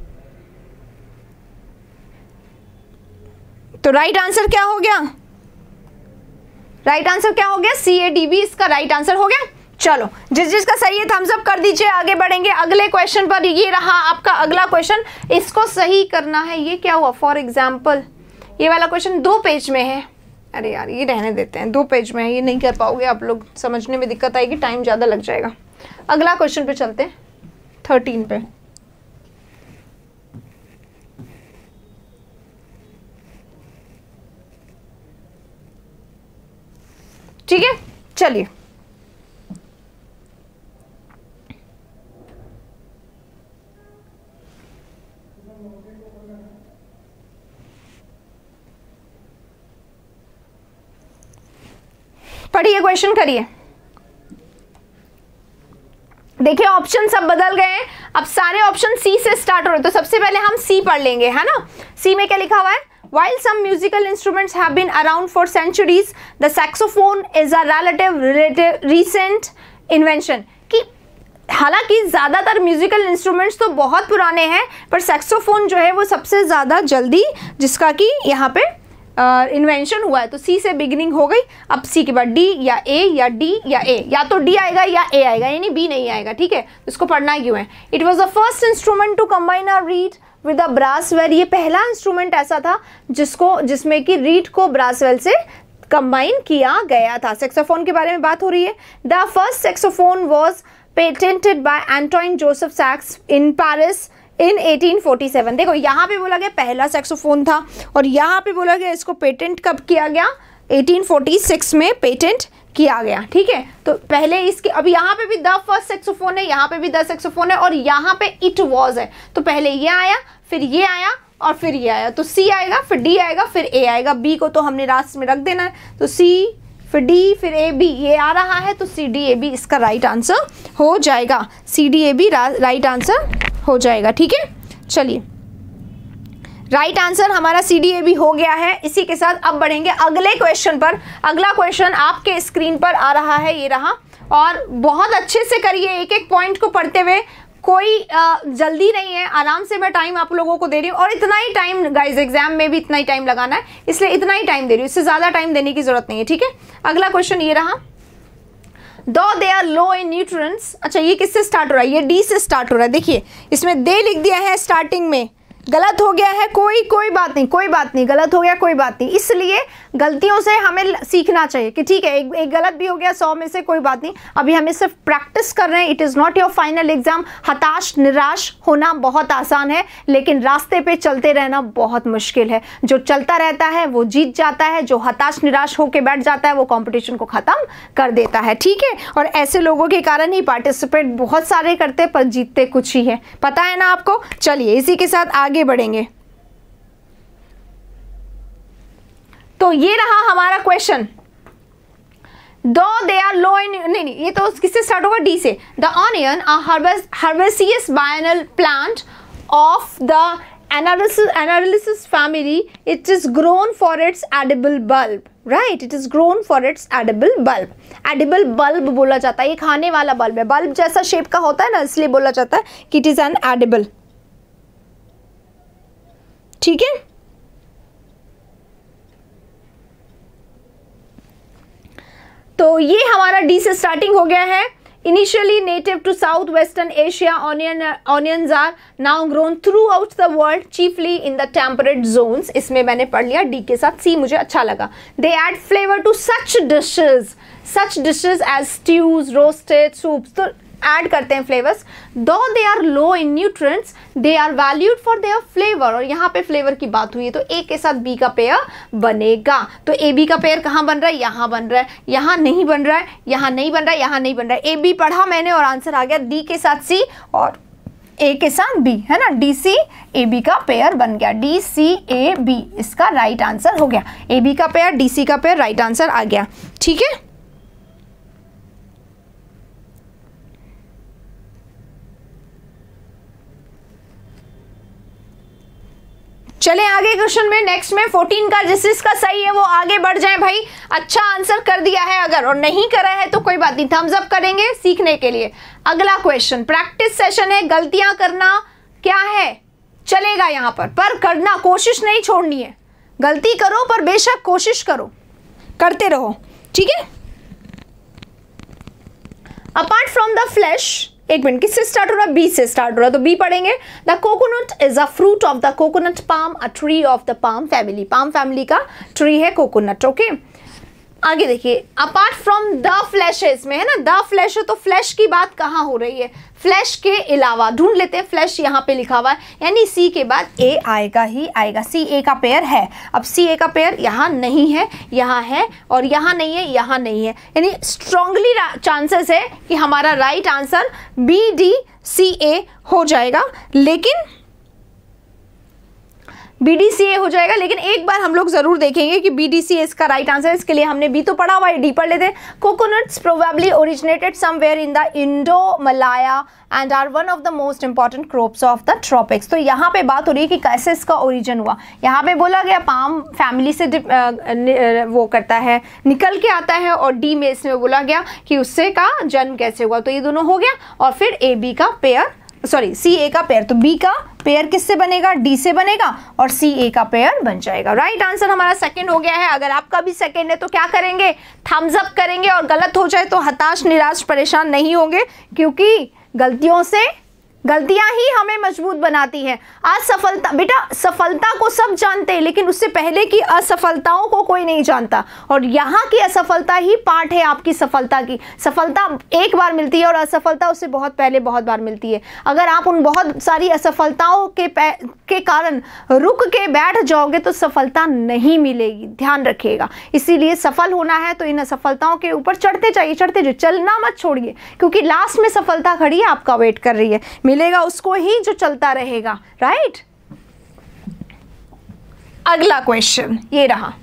[SPEAKER 1] तो राइट आंसर क्या हो गया? राइट आंसर क्या हो गया? सी ए डी बी इसका राइट आंसर हो गया। चलो जिस जिसका सही है थम्स अप कर दीजिए, आगे बढ़ेंगे अगले क्वेश्चन पर। ये रहा आपका अगला क्वेश्चन, इसको सही करना है। ये क्या हुआ? फॉर एग्जाम्पल ये वाला क्वेश्चन दो पेज में है, अरे यार ये रहने देते हैं, दो पेज में है, ये नहीं कर पाओगे आप लोग, समझने में दिक्कत आएगी, टाइम ज़्यादा लग जाएगा। अगला क्वेश्चन पे चलते हैं, थर्टीन पे। ठीक है, चलिए पढ़िए, क्वेश्चन करिए। देखिए ऑप्शन सब बदल गए हैं, अब सारे ऑप्शन सी से स्टार्ट हो रहे हैं, तो सबसे पहले हम सी पढ़ लेंगे, है ना। सी में क्या लिखा हुआ है? While some musical instruments have been around for centuries, the saxophone is a relative, relative recent invention। कि हालांकि ज़्यादातर म्यूजिकल इंस्ट्रूमेंट्स तो बहुत पुराने हैं, पर सैक्सोफोन जो है वो सबसे ज़्यादा जल्दी जिसका कि यहाँ पे इन्वेंशन uh, हुआ है। तो सी से बिगिनिंग हो गई। अब सी के बाद डी या ए या डी या ए, या तो डी आएगा या ए आएगा, यानी बी नहीं आएगा, ठीक है। इसको पढ़ना क्यों है? It was the first instrument to combine a reed with a brass bell. ये पहला इंस्ट्रूमेंट ऐसा था जिसको जिसमें कि रीड को ब्रासवेल से कंबाइन किया गया था। सैक्सोफोन के बारे में बात हो रही है। The first saxophone was patented by Antoine Joseph Sax in Paris in eighteen forty seven. देखो यहाँ पे बोला गया पहला सैक्सोफोन था, और यहाँ पे बोला गया इसको पेटेंट कब किया गया? एटीन फोर्टी सिक्स में पेटेंट किया गया, ठीक है। तो पहले इसके, अब यहाँ पे भी द फर्स्ट सैक्सोफोन है, यहाँ पे भी द सैक्सोफोन है, और यहाँ पे इट वॉज है। तो पहले ये आया, फिर ये आया, और फिर ये आया। तो सी आएगा, फिर डी आएगा, फिर ए आएगा। बी को तो हमने लास्ट में रख देना है। तो सी, फिर डी, फिर ए बी, ये आ रहा है। तो सी डी ए बी इसका राइट आंसर हो जाएगा। C D A B right answer हो जाएगा, ठीक है। चलिए राइट आंसर हमारा सी डी ए बी हो गया है। इसी के साथ अब बढ़ेंगे अगले क्वेश्चन पर। अगला क्वेश्चन आपके स्क्रीन पर आ रहा है, ये रहा, और बहुत अच्छे से करिए, एक एक पॉइंट को पढ़ते हुए, कोई आ, जल्दी नहीं है, आराम से मैं टाइम आप लोगों को दे रही हूँ, और इतना ही टाइम गाइज, एग्जाम में भी इतना ही टाइम लगाना है, इसलिए इतना ही टाइम दे रही हूँ, इससे ज़्यादा टाइम देने की जरूरत नहीं है, ठीक है। अगला क्वेश्चन ये रहा, दो they are low in nutrients. अच्छा ये किससे स्टार्ट हो रहा है? ये डी से स्टार्ट हो रहा है। देखिए इसमें दे लिख दिया है स्टार्टिंग में, गलत हो गया है, कोई कोई बात नहीं, कोई बात नहीं, गलत हो गया कोई बात नहीं। इसलिए गलतियों से हमें सीखना चाहिए कि ठीक है एक, एक गलत भी हो गया सौ में से, कोई बात नहीं, अभी हमें सिर्फ प्रैक्टिस कर रहे हैं। It is not your final exam. हताश निराश होना बहुत आसान है, लेकिन रास्ते पे चलते रहना बहुत मुश्किल है। जो चलता रहता है वो जीत जाता है, जो हताश निराश होकर बैठ जाता है वो कॉम्पिटिशन को ख़त्म कर देता है, ठीक है। और ऐसे लोगों के कारण ही पार्टिसिपेट बहुत सारे करते पर जीतते कुछ ही है, पता है ना आपको। चलिए इसी के साथ आगे बढ़ेंगे। तो ये रहा हमारा क्वेश्चन। दो दे आर लो इन, नहीं नहीं ये तो किससे स्टार्ट होगा, डी से। The onion a herbaceous biennial plant of the analysis analysis family, it is grown for its edible bulb, right, it is grown for its edible bulb. Edible bulb बोला जाता है, ये खाने वाला बल्ब है, bulb जैसा shape का होता है ना, इसलिए बोला जाता है कि इट इज एन एडिबल, ठीक है। तो ये हमारा डी से स्टार्टिंग हो गया है। Initially native to south western Asia, onion onions are now grown throughout the world chiefly in the temperate zones. इसमें मैंने पढ़ लिया डी के साथ, सी मुझे अच्छा लगा। They add flavour to such dishes such dishes as stews, roasted soups, तो ऐड करते हैं flavours. Though they are low in nutrients, they are valued for their flavour. और यहाँ पे फ्लेवर की बात हुई है तो ए के साथ बी का पेयर बनेगा। तो ए बी का पेयर कहाँ बन रहा है, यहाँ बन रहा है, यहाँ नहीं बन रहा है, यहाँ नहीं बन रहा है, यहाँ नहीं बन रहा है। ए बी पढ़ा मैंने और आंसर आ गया डी के साथ सी और ए के साथ बी, है ना। डी सी ए बी का पेयर बन गया, डी सी ए बी इसका राइट आंसर हो गया। ए बी का पेयर डी सी का पेयर राइट आंसर आ गया, ठीक है। चले आगे क्वेश्चन में, नेक्स्ट में फोर्टीन का जिस जिसका सही है वो आगे बढ़ जाए भाई। अच्छा आंसर कर दिया है अगर और नहीं करा है तो कोई बात नहीं, थम्स अप करेंगे सीखने के लिए। अगला क्वेश्चन प्रैक्टिस सेशन है, गलतियां करना क्या है चलेगा यहाँ पर, पर करना कोशिश नहीं छोड़नी है। गलती करो पर बेशक कोशिश करो, करते रहो, ठीक है। अपार्ट फ्रॉम द फ्लैश, एक मिनट किससे स्टार्ट हो रहा है, बी से स्टार्ट हो रहा है तो बी पढ़ेंगे। The coconut is a fruit of the coconut palm, a tree of the palm family. Palm family का ट्री है कोकोनट, ओके। आगे देखिए, अपार्ट फ्रॉम द फ्लैशेस में है ना, द फ्लैश है तो फ्लैश की बात कहाँ हो रही है, फ्लैश के अलावा ढूंढ लेते हैं। फ्लैश यहाँ पे लिखा हुआ है यानी सी के बाद ए आएगा ही आएगा। सी ए का पेयर है, अब सी ए का पेयर यहाँ नहीं है, यहाँ है और यहाँ नहीं है, यहाँ नहीं है, यानी स्ट्रांगली चांसेस है कि हमारा right answer B D C A हो जाएगा। लेकिन बी डी सी ए हो जाएगा, लेकिन एक बार हम लोग जरूर देखेंगे कि बी डी सी ए इसका राइट आंसर है। इसके लिए हमने बी तो पढ़ा हुआ है, डी पढ़ लेते हैं। Coconuts probably originated somewhere in the Indo Malaya and are one of the most important crops of the tropics. तो यहाँ पे बात हो रही है कि कैसे इसका ओरिजिन हुआ। यहाँ पे बोला गया पाम फैमिली से वो करता है, निकल के आता है, और डी में इसमें बोला गया कि उससे का जन्म कैसे हुआ। तो ये दोनों हो गया और फिर ए बी का पेयर, सॉरी सी ए का पेयर, तो बी का पेयर किससे बनेगा, डी से बनेगा और सी ए का पेयर बन जाएगा। राइट आंसर हमारा सेकंड हो गया है। अगर आपका भी सेकंड है तो क्या करेंगे, थम्स अप करेंगे, और गलत हो जाए तो हताश निराश परेशान नहीं होंगे, क्योंकि गलतियों से गलतियां ही हमें मजबूत बनाती हैं। असफलता, बेटा सफलता को सब जानते हैं लेकिन उससे पहले की असफलताओं को कोई नहीं जानता, और यहाँ की असफलता ही पार्ट है आपकी सफलता की। सफलता एक बार मिलती है और असफलता उससे बहुत पहले बहुत बार मिलती है। अगर आप उन बहुत सारी असफलताओं के के कारण रुक के बैठ जाओगे तो सफलता नहीं मिलेगी, ध्यान रखिएगा। इसीलिए सफल होना है तो इन असफलताओं के ऊपर चढ़ते जाइए, चढ़ते जाइए, चलना मत छोड़िए, क्योंकि लास्ट में सफलता खड़ी है, आपका वेट कर रही है, मिलेगा उसको ही जो चलता रहेगा। राइट, अगला क्वेश्चन ये रहा।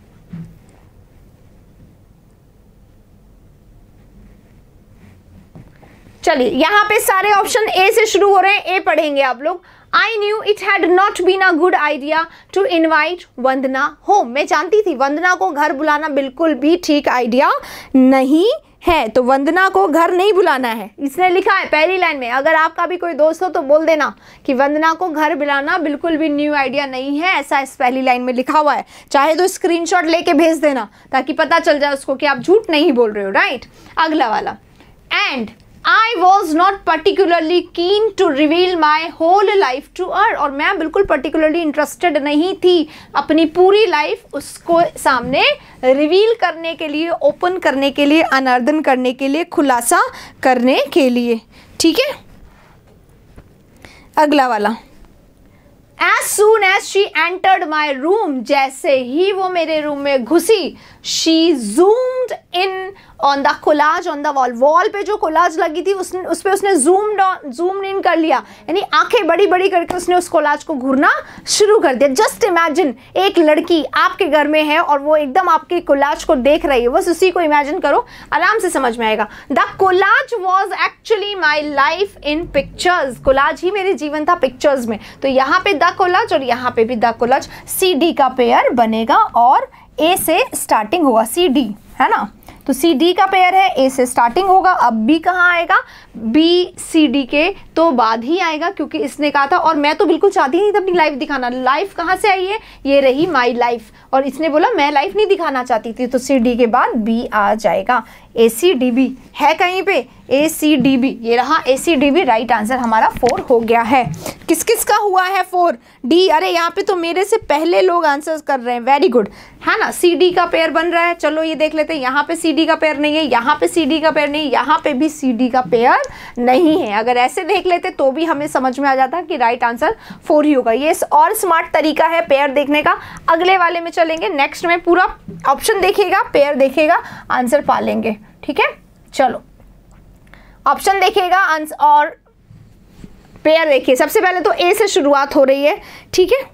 [SPEAKER 1] चलिए यहां पे सारे ऑप्शन ए से शुरू हो रहे हैं, ए पढ़ेंगे आप लोग। I knew it had not been a good idea to invite Vandana home। मैं जानती थी वंदना को घर बुलाना बिल्कुल भी ठीक आइडिया नहीं है, तो वंदना को घर नहीं बुलाना है। इसने लिखा है पहली लाइन में, अगर आपका भी कोई दोस्त हो तो बोल देना कि वंदना को घर बुलाना बिल्कुल भी न्यू आइडिया नहीं है, ऐसा इस पहली लाइन में लिखा हुआ है। चाहे तो स्क्रीनशॉट लेके भेज देना ताकि पता चल जाए उसको कि आप झूठ नहीं बोल रहे हो। राइट, अगला वाला, and I was not particularly keen to reveal my whole life to her, और मैं बिल्कुल particularly interested नहीं थी अपनी पूरी लाइफ उसको सामने रिवील करने के लिए, ओपन करने के लिए, अनार्दन करने के लिए, खुलासा करने के लिए। ठीक है, अगला वाला, As soon as she entered my room, जैसे ही वो मेरे रूम में घुसी, she zoomed in on the collage on the wall, wall पे जो कोलाज लगी थी उसने उस पे उसने जूम जूम इन कर लिया, यानी आंखें बड़ी बड़ी करके उसने उस कोलाज को घूरना शुरू कर दिया। जस्ट इमेजिन, एक लड़की आपके घर में है और वो एकदम आपके कोलाज को देख रही है, बस उसी को इमेजिन करो, आराम से समझ में आएगा। The collage was actually my life in pictures, collage ही मेरे जीवन था पिक्चर्स में। तो यहाँ पे द कोलाज और यहाँ पे भी द कोलाज, सी डी का पेयर बनेगा और ए से स्टार्टिंग होगा, सी डी है ना, तो सी डी का पेयर है, ए से स्टार्टिंग होगा। अब बी कहाँ आएगा, बी सी डी के तो बाद ही आएगा, क्योंकि इसने कहा था, और मैं तो बिल्कुल चाहती नहीं थी अपनी लाइफ दिखाना। लाइफ कहाँ से आई है, ये रही माई लाइफ, और इसने बोला मैं लाइफ नहीं दिखाना चाहती थी, तो सी डी के बाद बी आ जाएगा। ए सी डी बी है कहीं पे, ए सी डी बी, ये रहा A C D B, right answer हमारा फोर हो गया है। किस किस का हुआ है फोर, डी, अरे यहाँ पे तो मेरे से पहले लोग आंसर्स कर रहे हैं, वेरी गुड, है ना। सी डी का पेयर बन रहा है, चलो ये देख लेते हैं, यहाँ पे सी डी का पेयर नहीं है, यहाँ पे सी डी का पेयर नहीं, यहाँ पे भी सी डी का पेयर नहीं है। अगर ऐसे देख लेते तो भी हमें समझ में आ जाता कि राइट आंसर फोर ही होगा। ये और स्मार्ट तरीका है पेयर देखने का। अगले वाले में चलेंगे, नेक्स्ट में पूरा ऑप्शन देखिएगा, पेयर देखेगा, आंसर पा लेंगे। ठीक है, चलो ऑप्शन देखिएगा आंसर और पेयर देखिए। सबसे पहले तो ए से शुरुआत हो रही है, ठीक है।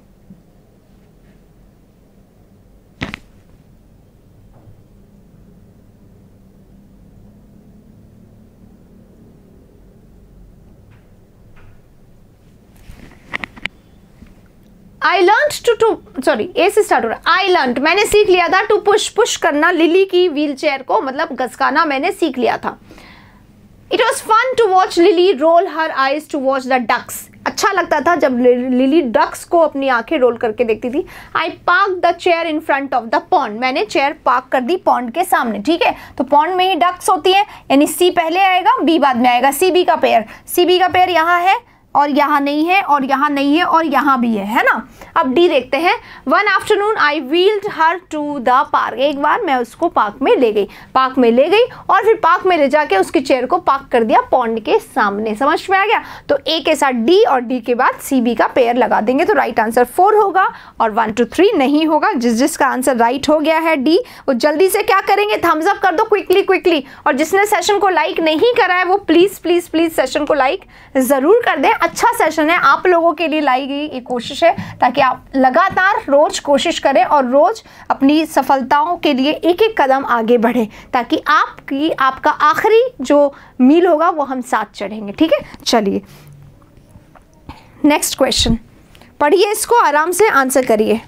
[SPEAKER 1] I learn to to sorry A से स्टार्ट हो रहा है। आई लर्न, मैंने सीख लिया था, टू पुश, पुश करना लिली की व्हील चेयर को, मतलब घसकाना मैंने सीख लिया था। It was fun to watch Lily roll her eyes to watch the ducks, अच्छा लगता था जब लिली डक्स को अपनी आंखें रोल करके देखती थी। I park the chair in front of the pond, मैंने चेयर पार्क कर दी पॉन्ड के सामने, ठीक है। तो पॉन्ड में ही डक्स होती है, यानी सी पहले आएगा, बी बाद में आएगा। सी बी का पेयर, सी बी का पेयर यहाँ है और यहाँ नहीं है और यहाँ नहीं है और यहाँ भी है, है ना। अब डी देखते हैं। One afternoon I wheeled her to the park, एक बार मैं उसको पार्क में ले गई, पार्क में ले गई और फिर पार्क में ले जाके उसकी चेयर को पार्क कर दिया पॉन्ड के सामने। समझ में आ गया। तो ए के साथ डी और डी के बाद सी बी का पेयर लगा देंगे, तो राइट आंसर फोर होगा और वन टू थ्री नहीं होगा। जिस जिसका आंसर राइट हो गया है डी, वो जल्दी से क्या करेंगे, थम्स अप कर दो क्विकली क्विकली। और जिसने सेशन को लाइक नहीं करा है वो प्लीज प्लीज प्लीज सेशन को लाइक जरूर कर दें। अच्छा सेशन है, आप लोगों के लिए लाई गई एक कोशिश है, ताकि आप लगातार रोज कोशिश करें और रोज अपनी सफलताओं के लिए एक एक कदम आगे बढ़े, ताकि आपकी आपका आखिरी जो मील होगा वो हम साथ चढ़ेंगे। ठीक है, चलिए नेक्स्ट क्वेश्चन पढ़िए, इसको आराम से आंसर करिए।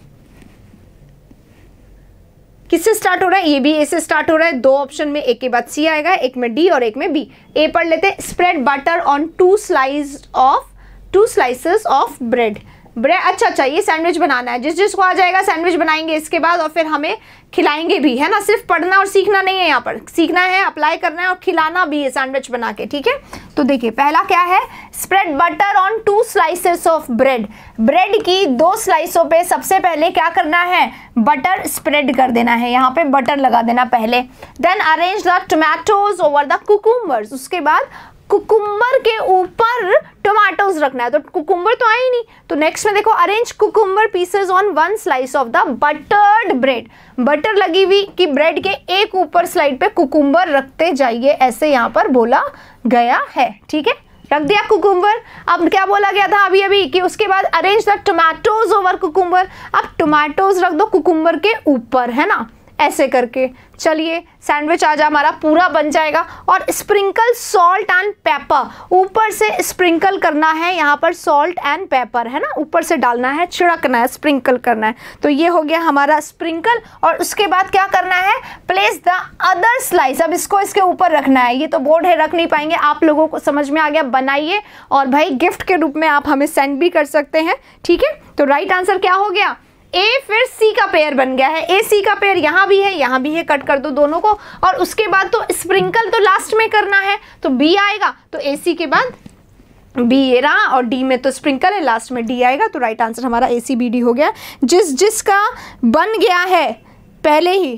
[SPEAKER 1] किससे स्टार्ट हो रहा है, ये भी ए से स्टार्ट हो रहा है। दो ऑप्शन में, एक के बाद सी आएगा, एक में डी और एक में बी। ए पढ़ लेते हैं। Spread butter on two slice of two slices of bread, bread, अच्छा अच्छा ये सैंडविच बनाना है। जिस जिसको आ जाएगा सैंडविच बनाएंगे इसके बाद और फिर हमें खिलाएंगे भी, है ना। सिर्फ पढ़ना और सीखना नहीं है, यहाँ पर सीखना है, अप्लाई करना है और खिलाना भी है सैंडविच बना के। ठीक है, तो देखिए पहला क्या है, spread butter on two slices of bread, bread की दो स्लाइसों पे सबसे पहले क्या करना है, बटर स्प्रेड कर देना है, यहाँ पे बटर लगा देना पहले। Then arrange the tomatoes over the cucumbers, उसके बाद कुकुम्बर के ऊपर टोमेटोज रखना है, तो कुकुम्बर तो आए ही नहीं। तो नेक्स्ट में देखो, arrange cucumber pieces on one slice of the buttered bread, butter लगी हुई कि ब्रेड के एक ऊपर स्लाइड पे कुकुम्बर रखते जाइए, ऐसे यहाँ पर बोला गया है। ठीक है, रख दिया कुकुम्बर। अब क्या बोला गया था अभी अभी कि उसके बाद arrange the tomatoes over cucumber, अब टोमेटोज रख दो कुकुम्बर के ऊपर, है ना, ऐसे करके। चलिए सैंडविच आज हमारा पूरा बन जाएगा। और स्प्रिंकल सॉल्ट एंड पेपर, ऊपर से स्प्रिंकल करना है, यहाँ पर सॉल्ट एंड पेपर, है ना, ऊपर से डालना है, छिड़कना है, स्प्रिंकल करना है। तो ये हो गया हमारा स्प्रिंकल। और उसके बाद क्या करना है, प्लेस द अदर स्लाइस, अब इसको इसके ऊपर रखना है। ये तो बोर्ड है, रख नहीं पाएंगे, आप लोगों को समझ में आ गया, बनाइए और भाई गिफ्ट के रूप में आप हमें सेंड भी कर सकते हैं। ठीक है, तो राइट आंसर क्या हो गया, ए फिर सी का पेयर बन गया है, ए सी का पेयर यहाँ भी है यहाँ भी है, कट कर दो दोनों को। और उसके बाद तो स्प्रिंकल तो लास्ट में करना है, तो बी आएगा, तो ए सी के बाद बी ये रहा, और डी में तो स्प्रिंकल है, लास्ट में डी आएगा। तो राइट आंसर हमारा ए सी बी डी हो गया। जिस जिसका बन गया है पहले ही,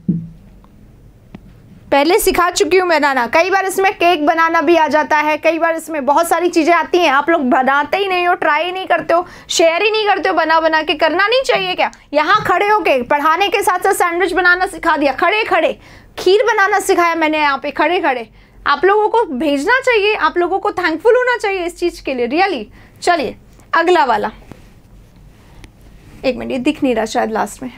[SPEAKER 1] पहले सिखा चुकी हूँ बनाना। कई बार इसमें केक बनाना भी आ जाता है, कई बार इसमें बहुत सारी चीज़ें आती हैं, आप लोग बनाते ही नहीं हो, ट्राई नहीं करते हो, शेयर ही नहीं करते हो बना बना के। करना नहीं चाहिए क्या? यहाँ खड़े होके पढ़ाने के साथ साथ सैंडविच बनाना सिखा दिया, खड़े खड़े खीर बनाना सिखाया मैंने यहाँ पे खड़े खड़े। आप लोगों को भेजना चाहिए, आप लोगों को थैंकफुल होना चाहिए इस चीज़ के लिए, रियली। चलिए अगला वाला, एक मिनट ये दिख नहीं रहा शायद लास्ट में।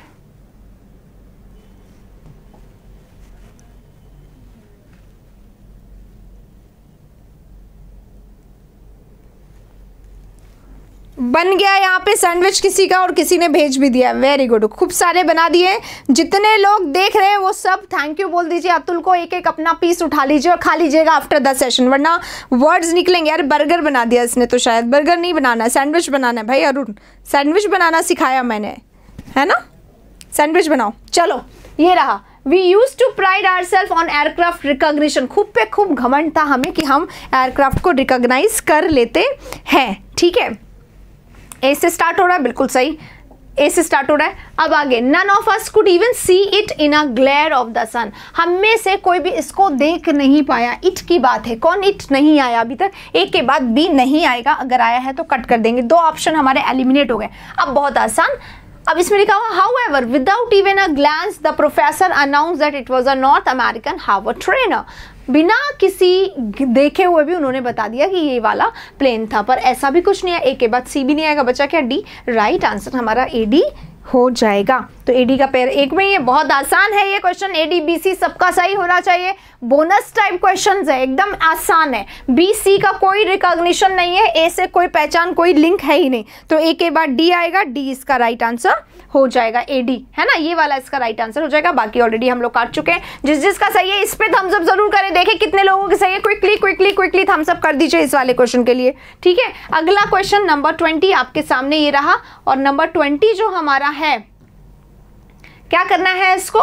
[SPEAKER 1] बन गया यहाँ पे सैंडविच किसी का, और किसी ने भेज भी दिया, वेरी गुड, खूब सारे बना दिए। जितने लोग देख रहे हैं वो सब थैंक यू बोल दीजिए अतुल को, एक एक अपना पीस उठा लीजिए और खा लीजिएगा आफ्टर द सेशन, वरना वर्ड्स निकलेंगे। यार बर्गर बना दिया इसने तो, शायद बर्गर नहीं बनाना है, सैंडविच बनाना है भाई अरुण, सैंडविच बनाना सिखाया मैंने, है ना, सैंडविच बनाओ। चलो ये रहा, we use to pride our self on aircraft recognition, खूब पे खूब घमंड था हमें कि हम एयरक्राफ्ट को रिकॉग्नाइज कर लेते हैं, ठीक है। ए से स्टार्ट हो रहा है, बिल्कुल सही, ए से स्टार्ट हो रहा है। अब आगे, none of us could even see it in a glare of the sun, हम में से कोई भी इसको देख नहीं पाया। इट की बात है, कौन इट नहीं आया अभी तक, ए के बाद बी नहीं आएगा, अगर आया है तो कट कर देंगे। दो ऑप्शन हमारे एलिमिनेट हो गए। अब बहुत आसान, अब इसमें लिखा हुआ however without even a glance the professor announce that it was a North American Harvard trainer, बिना किसी देखे हुए भी उन्होंने बता दिया कि ये वाला प्लेन था, पर ऐसा भी कुछ नहीं है। ए के बाद सी भी नहीं आएगा, बचा क्या, डी। राइट आंसर हमारा ए डी हो जाएगा। तो ए डी का पेयर एक में ही है, बहुत आसान है ये question, A D B C सबका सही होना चाहिए, बोनस टाइप क्वेश्चंस है, एकदम आसान है। बी सी का कोई रिकॉग्निशन नहीं है, ए से कोई पहचान कोई लिंक है ही नहीं, तो ए के बाद डी आएगा, डी इसका राइट आंसर हो जाएगा, ए डी है ना, ये वाला इसका राइट आंसर हो जाएगा। बाकी ऑलरेडी हम लोग काट चुके हैं, जिस जिसका सही है इस पे थम्स अप जरूर करें, देखें कितने लोगों के सही है, quickly quickly quickly thumbs up कर दीजिए इस वाले क्वेश्चन के लिए, ठीक है। अगला क्वेश्चन नंबर ट्वेंटी आपके सामने ये रहा, और नंबर ट्वेंटी जो हमारा है, क्या करना है इसको,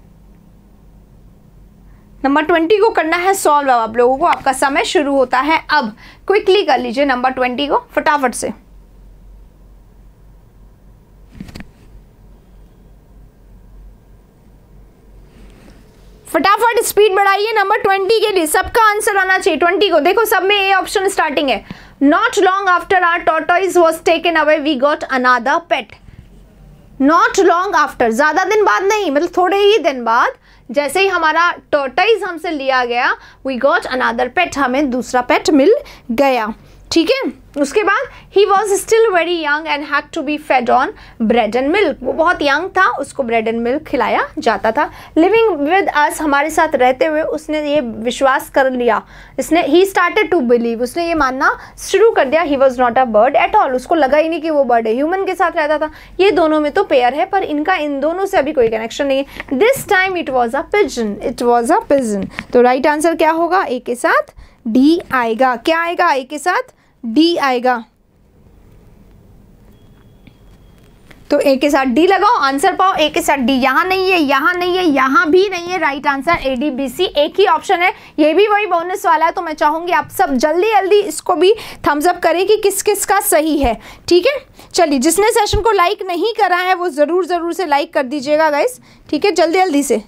[SPEAKER 1] नंबर ट्वेंटी को करना है सॉल्व। अब आप लोगों को आपका समय शुरू होता है, अब क्विकली कर लीजिए नंबर ट्वेंटी को फटाफट से। फटाफट स्पीड बढ़ाइए, नंबर ट्वेंटी के लिए सबका आंसर आना चाहिए। ट्वेंटी को देखो, सब में ए ऑप्शन स्टार्टिंग है। Not long after our tortoise was taken away we got another pet. Not long after, ज्यादा दिन बाद नहीं, मतलब थोड़े ही दिन बाद, जैसे ही हमारा टॉर्टोइज हमसे लिया गया, वी गॉट अनदर पेट, हमें दूसरा पेट मिल गया, ठीक है। उसके बाद ही was still very young and had to be fed on bread and milk, वो बहुत यंग था, उसको ब्रेड एंड मिल्क खिलाया जाता था। लिविंग विद अस, हमारे साथ रहते हुए उसने ये विश्वास कर लिया, इसने ही स्टार्टेड टू बिलीव, उसने ये मानना शुरू कर दिया, he was not a bird at all, उसको लगा ही नहीं कि वो बर्ड है, ह्यूमन के साथ रहता था। ये दोनों में तो पेयर है, पर इनका इन दोनों से अभी कोई कनेक्शन नहीं है। This time it was a pigeon, it was a pigeon, तो राइट आंसर क्या होगा, ए के साथ डी आएगा। क्या आएगा, ए के साथ डी आएगा, तो ए के साथ डी लगाओ, आंसर पाओ। ए के साथ डी, यहां नहीं है, यहां नहीं है, यहां भी नहीं है, right answer A D B C, एक ही ऑप्शन है, ये भी वही बोनस वाला है। तो मैं चाहूंगी आप सब जल्दी जल्दी इसको भी थम्स अप करें कि किस किस का सही है, ठीक है। चलिए, जिसने सेशन को लाइक नहीं करा है वो जरूर जरूर से लाइक कर दीजिएगा गाइस, ठीक है, जल्दी जल्दी से।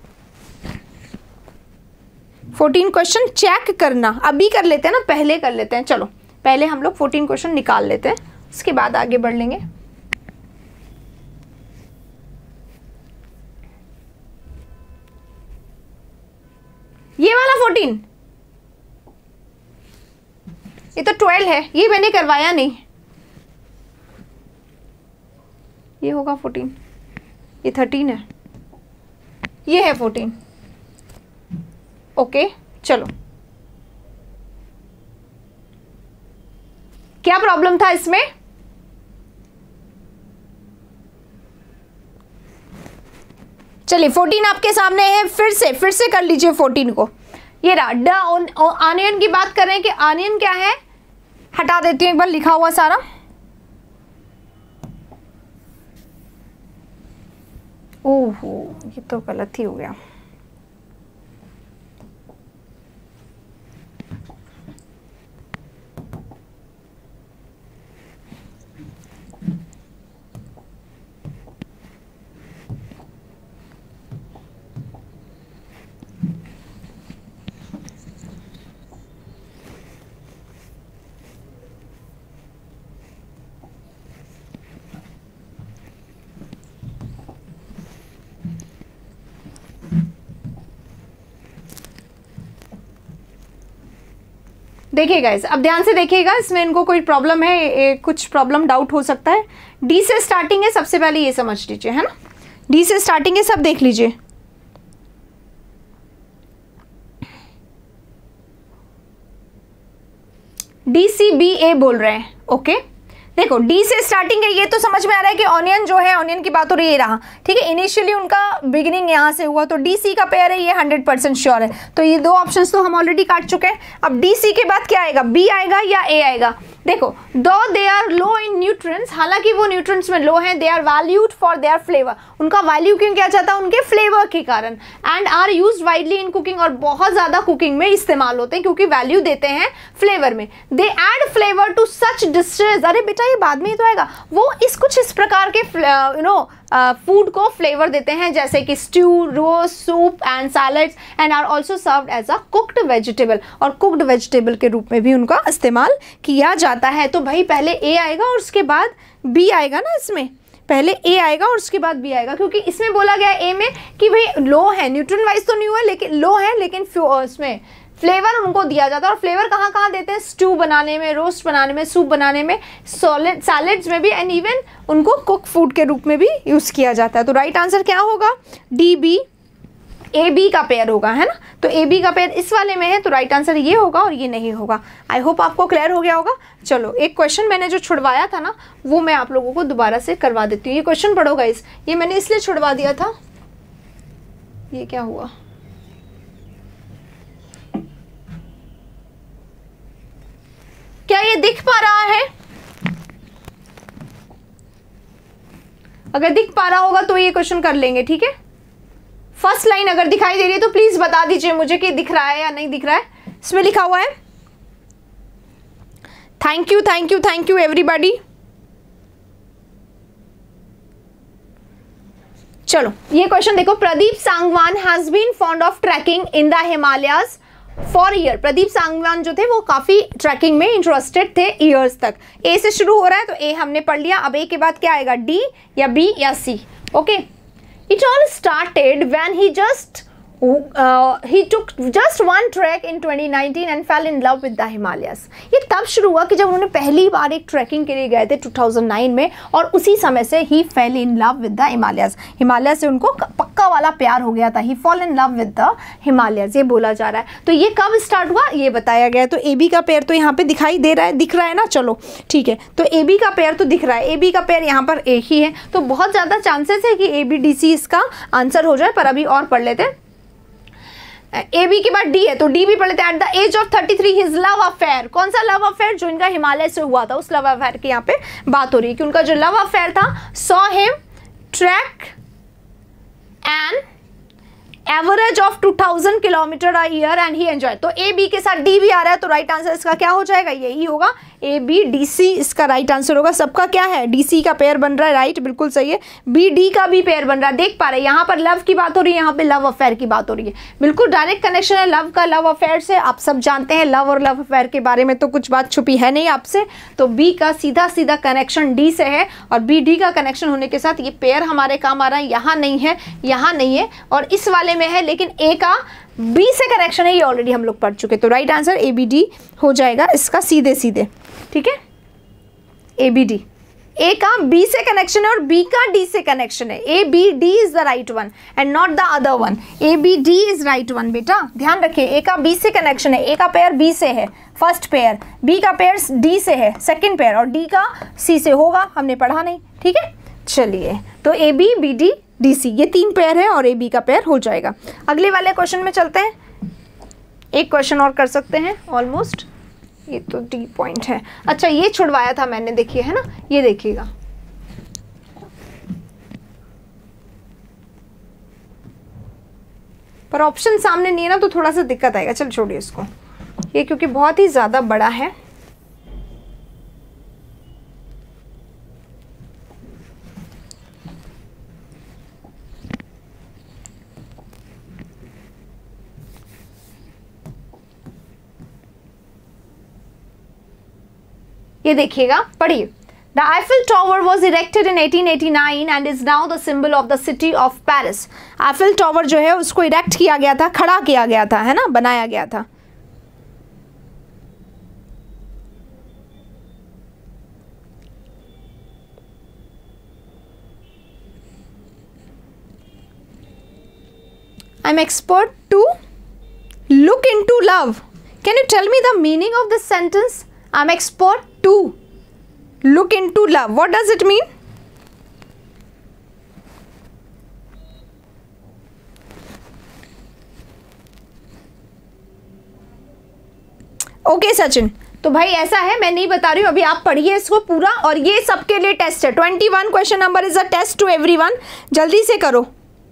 [SPEAKER 1] फोर्टीन क्वेश्चन चेक करना अभी कर लेते हैं ना, पहले कर लेते हैं, चलो पहले हम लोग फोर्टीन क्वेश्चन निकाल लेते हैं, उसके बाद आगे बढ़ लेंगे। ये वाला फोर्टीन, ये तो ट्वेल्व है, ये मैंने करवाया नहीं, ये होगा फोर्टीन, ये थर्टीन है, ये है फोर्टीन, ओके। चलो, क्या प्रॉब्लम था इसमें, चलिए फोर्टीन आपके सामने है, फिर से फिर से कर लीजिए फोर्टीन को। ये रहा, ड ऑनियन की बात कर रहे हैं कि ऑनियन क्या है, हटा देती हूँ एक बार लिखा हुआ सारा। ओहो, ये तो गलत ही हो गया। देखिए गाइस, अब ध्यान से देखिएगा, इसमें इनको कोई प्रॉब्लम है, ए, कुछ प्रॉब्लम डाउट हो सकता है। डी से स्टार्टिंग है, सबसे पहले ये समझ लीजिए, है ना, डी से स्टार्टिंग है, सब देख लीजिए। डी सी बी ए बोल रहे हैं, ओके। देखो डी से स्टार्टिंग है, ये तो समझ में आ रहा है कि ऑनियन जो है, ऑनियन की बात हो रही है, रहा ठीक है, इनिशियली उनका बिगिनिंग यहाँ से हुआ, तो डी सी का पेयर है, ये हंड्रेड परसेंट श्योर है। तो ये दो ऑप्शंस तो हम ऑलरेडी काट चुके हैं। अब डी सी के बाद क्या आएगा, बी आएगा या ए आएगा। देखो, दो they are low in nutrients, हालांकि वो न्यूट्रिएंट्स में लो हैं, they are valued for their flavour, उनका वैल्यू क्यों किया जाता है, उनके फ्लेवर के कारण, and are used widely in cooking, और बहुत ज्यादा कुकिंग में इस्तेमाल होते हैं क्योंकि वैल्यू देते हैं फ्लेवर में। They add flavour to such dishes, अरे बेटा ये बाद में ही तो आएगा, वो इस कुछ इस प्रकार के यू नो फूड को फ्लेवर देते हैं, जैसे कि stew, roast, soup and salads, and are also served as a cooked vegetable, और कुक्ड वेजिटेबल के रूप में भी उनका इस्तेमाल किया जाता है। तो भाई पहले ए आएगा और उसके बाद बी आएगा ना, इसमें पहले ए आएगा और उसके बाद बी आएगा, क्योंकि इसमें बोला गया ए में कि भाई लो है, न्यूट्रिएंट वाइज तो न्यू है लेकिन लो है, लेकिन इसमें फ्लेवर उनको दिया जाता है, और फ्लेवर कहाँ कहाँ देते हैं, स्ट्यू बनाने में, रोस्ट बनाने में, सूप बनाने में, सॉलिड सैलेड्स में भी, एंड इवन उनको कुक फूड के रूप में भी यूज़ किया जाता है। तो राइट आंसर क्या होगा, डी बी, ए बी का पेयर होगा, है ना। तो ए बी का पेयर इस वाले में है, तो राइट आंसर ये होगा और ये नहीं होगा। आई होप आपको क्लियर हो गया होगा। चलो, एक क्वेश्चन मैंने जो छुड़वाया था ना, वो मैं आप लोगों को दोबारा से करवा देती हूँ। ये क्वेश्चन पढ़ो गाइस, ये मैंने इसलिए छुड़वा दिया था, ये क्या हुआ, क्या ये दिख पा रहा है? अगर दिख पा रहा होगा तो ये क्वेश्चन कर लेंगे, ठीक है। फर्स्ट लाइन अगर दिखाई दे रही है तो प्लीज बता दीजिए मुझे कि दिख रहा है या नहीं दिख रहा है। इसमें लिखा हुआ है, thank you thank you thank you everybody. चलो ये क्वेश्चन देखो, Pradeep Sangwan has been fond of trekking in the Himalayas for year. Pradeep Sangwan जो थे वो काफी ट्रैकिंग में इंटरेस्टेड थे ईयर्स तक। ए से शुरू हो रहा है तो ए हमने पढ़ लिया। अब ए के बाद क्या आएगा, डी या बी या C. Okay, it all started when he just he took just one trek in twenty nineteen and fell in love with the Himalayas. ये तब शुरू हुआ कि जब उन्होंने पहली बार एक ट्रैकिंग के लिए गए थे टू थाउजेंड नाइन में, और उसी समय से ही fell in love with the Himalayas. Himalaya से उनको पक्का वाला प्यार हो गया था, he fall in love with the Himalayas, ये बोला जा रहा है। तो ये कब स्टार्ट हुआ ये बताया गया है। तो ए बी का पेयर तो यहाँ पे दिखाई दे रहा है, दिख रहा है ना, चलो ठीक है। तो ए बी का पेयर तो दिख रहा है, ए बी का पेयर यहाँ पर एक ही है, तो बहुत ज़्यादा चांसेस है कि ए बी डी सी इसका आंसर हो जाए। पर अभी और पढ़ लेते हैं। ए बी के बाद डी है तो डी भी पढ़ लेते हैं। At the age of thirty three his love affair, कौन सा लव अफेयर, जो इनका हिमालय से हुआ था, उस लव अफेयर की यहाँ पे बात हो रही है कि उनका जो लव अफेयर था, saw him trek an average of two thousand kilometre a year and he enjoy. तो ए बी के साथ डी भी आ रहा है, तो राइट आंसर इसका क्या हो जाएगा, यही होगा, ए बी डी सी इसका राइट आंसर होगा। सबका क्या है, डी सी का पेयर बन रहा है, राइट बिल्कुल सही है। बी डी का भी पेयर बन रहा है, देख पा रहे हैं यहाँ पर लव की बात हो रही है, यहाँ पे लव अफेयर की बात हो रही है, बिल्कुल डायरेक्ट कनेक्शन है लव का लव अफेयर से। आप सब जानते हैं लव और लव अफेयर के बारे में तो कुछ बात छुपी है नहीं आपसे। तो बी का सीधा सीधा कनेक्शन डी से है, और बी डी का कनेक्शन होने के साथ ये पेयर हमारे काम आ रहा है। यहाँ नहीं है, यहाँ नहीं है, और इस वाले में है, लेकिन ए का बी से कनेक्शन है, ये ऑलरेडी हम लोग पढ़ चुके। तो right answer A B D हो जाएगा इसका सीधे सीधे, ठीक है। ए बी डी, ए का बी से कनेक्शन है और बी का डी से कनेक्शन है। A B D is the right one and not the other one. A B D is right one, बेटा ध्यान रखिए। ए का बी से कनेक्शन है, ए का पेयर बी से है फर्स्ट पेयर, बी का पेयर डी से है सेकंड पेयर, और डी का सी से होगा, हमने पढ़ा नहीं, ठीक है। चलिए, तो A B B D D C ये तीन पेयर है और ए बी का पेयर हो जाएगा। अगले वाले क्वेश्चन में चलते हैं, एक क्वेश्चन और कर सकते हैं ऑलमोस्ट। ये तो डी पॉइंट है, अच्छा ये छुड़वाया था मैंने, देखिए है ना, ये देखिएगा। पर ऑप्शन सामने नहीं है ना तो थोड़ा सा दिक्कत आएगा। चल छोड़िए इसको, ये क्योंकि बहुत ही ज़्यादा बड़ा है। ये देखिएगा, पढ़िए। The Eiffel Tower was erected in eighteen eighty-nine and is now the symbol of the city of Paris. Eiffel Tower जो है उसको इरेक्ट किया गया था, खड़ा किया गया था, है ना, बनाया गया था। I'm expert to look into love. Can you tell me the meaning of this sentence? I'm expert to look into love. What does it mean? Okay okay, Sachin, तो भाई ऐसा है, मैं नहीं बता रही हूँ अभी, आप पढ़िए इसको पूरा। और ये सबके लिए टेस्ट है। Twenty one question number is a test to everyone. जल्दी से करो।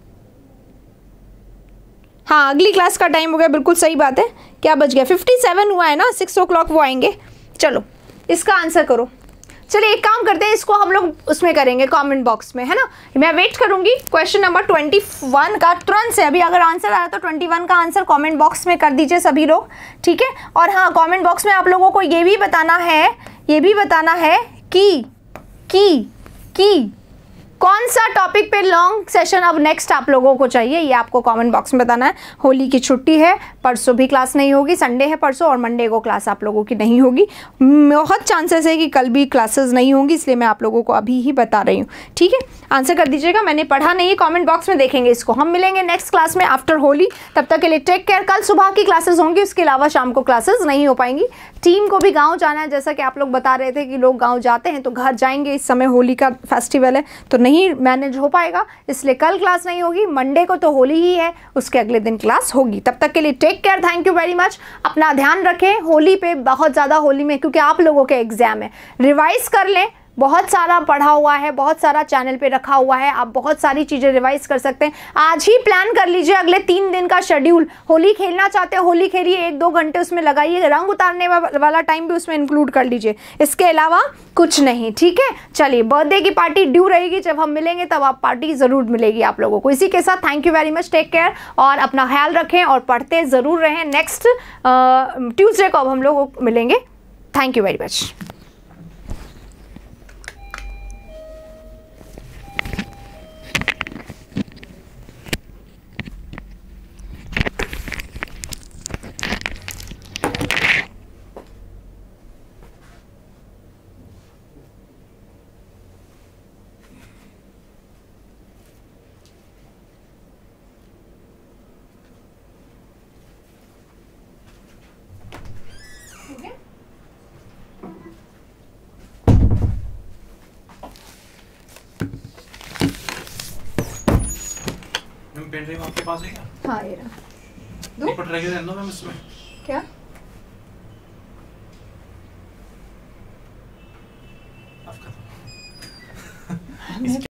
[SPEAKER 1] हाँ, अगली क्लास का टाइम हो गया, बिल्कुल सही बात है। क्या बज गया? फिफ्टी सेवन हुआ है ना, सिक्स ओ क्लॉक वो आएंगे। चलो इसका आंसर करो। चलिए एक काम करते हैं, इसको हम लोग उसमें करेंगे कमेंट बॉक्स में, है ना। मैं वेट करूंगी क्वेश्चन नंबर ट्वेंटी वन का तुरंत से। अभी अगर आंसर आया तो ट्वेंटी वन का आंसर कमेंट बॉक्स में कर दीजिए सभी लोग, ठीक है। और हाँ, कमेंट बॉक्स में आप लोगों को ये भी बताना है, ये भी बताना है कि कि कि कौन सा टॉपिक पे लॉन्ग सेशन अब नेक्स्ट आप लोगों को चाहिए, ये आपको कमेंट बॉक्स में बताना है। होली की छुट्टी है, परसों भी क्लास नहीं होगी, संडे है परसों, और मंडे को क्लास आप लोगों की नहीं होगी। बहुत चांसेस है कि कल भी क्लासेस नहीं होंगी, इसलिए मैं आप लोगों को अभी ही बता रही हूँ, ठीक है। आंसर कर दीजिएगा, मैंने पढ़ा नहीं है, कॉमेंट बॉक्स में देखेंगे इसको। हम मिलेंगे नेक्स्ट क्लास में आफ्टर होली, तब तक के लिए टेक केयर। कल सुबह की क्लासेस होंगी, उसके अलावा शाम को क्लासेस नहीं हो पाएंगी। टीम को भी गाँव जाना है, जैसा कि आप लोग बता रहे थे कि लोग गाँव जाते हैं, तो घर जाएंगे। इस समय होली का फेस्टिवल है तो नहीं मैनेज हो पाएगा, इसलिए कल क्लास नहीं होगी। मंडे को तो होली ही है, उसके अगले दिन क्लास होगी। तब तक के लिए take care, thank you very much. अपना ध्यान रखें। होली पे बहुत ज़्यादा, होली में क्योंकि आप लोगों के एग्जाम है, रिवाइज कर लें। बहुत सारा पढ़ा हुआ है, बहुत सारा चैनल पे रखा हुआ है, आप बहुत सारी चीज़ें रिवाइज कर सकते हैं। आज ही प्लान कर लीजिए अगले तीन दिन का शेड्यूल। होली खेलना चाहते हैं, होली खेलिए, एक दो घंटे उसमें लगाइए, रंग उतारने वाला टाइम भी उसमें इंक्लूड कर लीजिए। इसके अलावा कुछ नहीं, ठीक है। चलिए, बर्थडे की पार्टी ड्यू रहेगी, जब हम मिलेंगे तब आप पार्टी ज़रूर मिलेगी आप लोगों को। इसी के साथ thank you very much, take care, और अपना ख्याल रखें और पढ़ते ज़रूर रहें। नेक्स्ट ट्यूसडे को अब हम लोग मिलेंगे। Thank you very much.
[SPEAKER 2] Pen drive आपके पास है क्या?
[SPEAKER 1] हाँ, ये रहा।
[SPEAKER 2] दो पट रखे थे ना मैम इसमें।
[SPEAKER 1] क्या?
[SPEAKER 2] आपका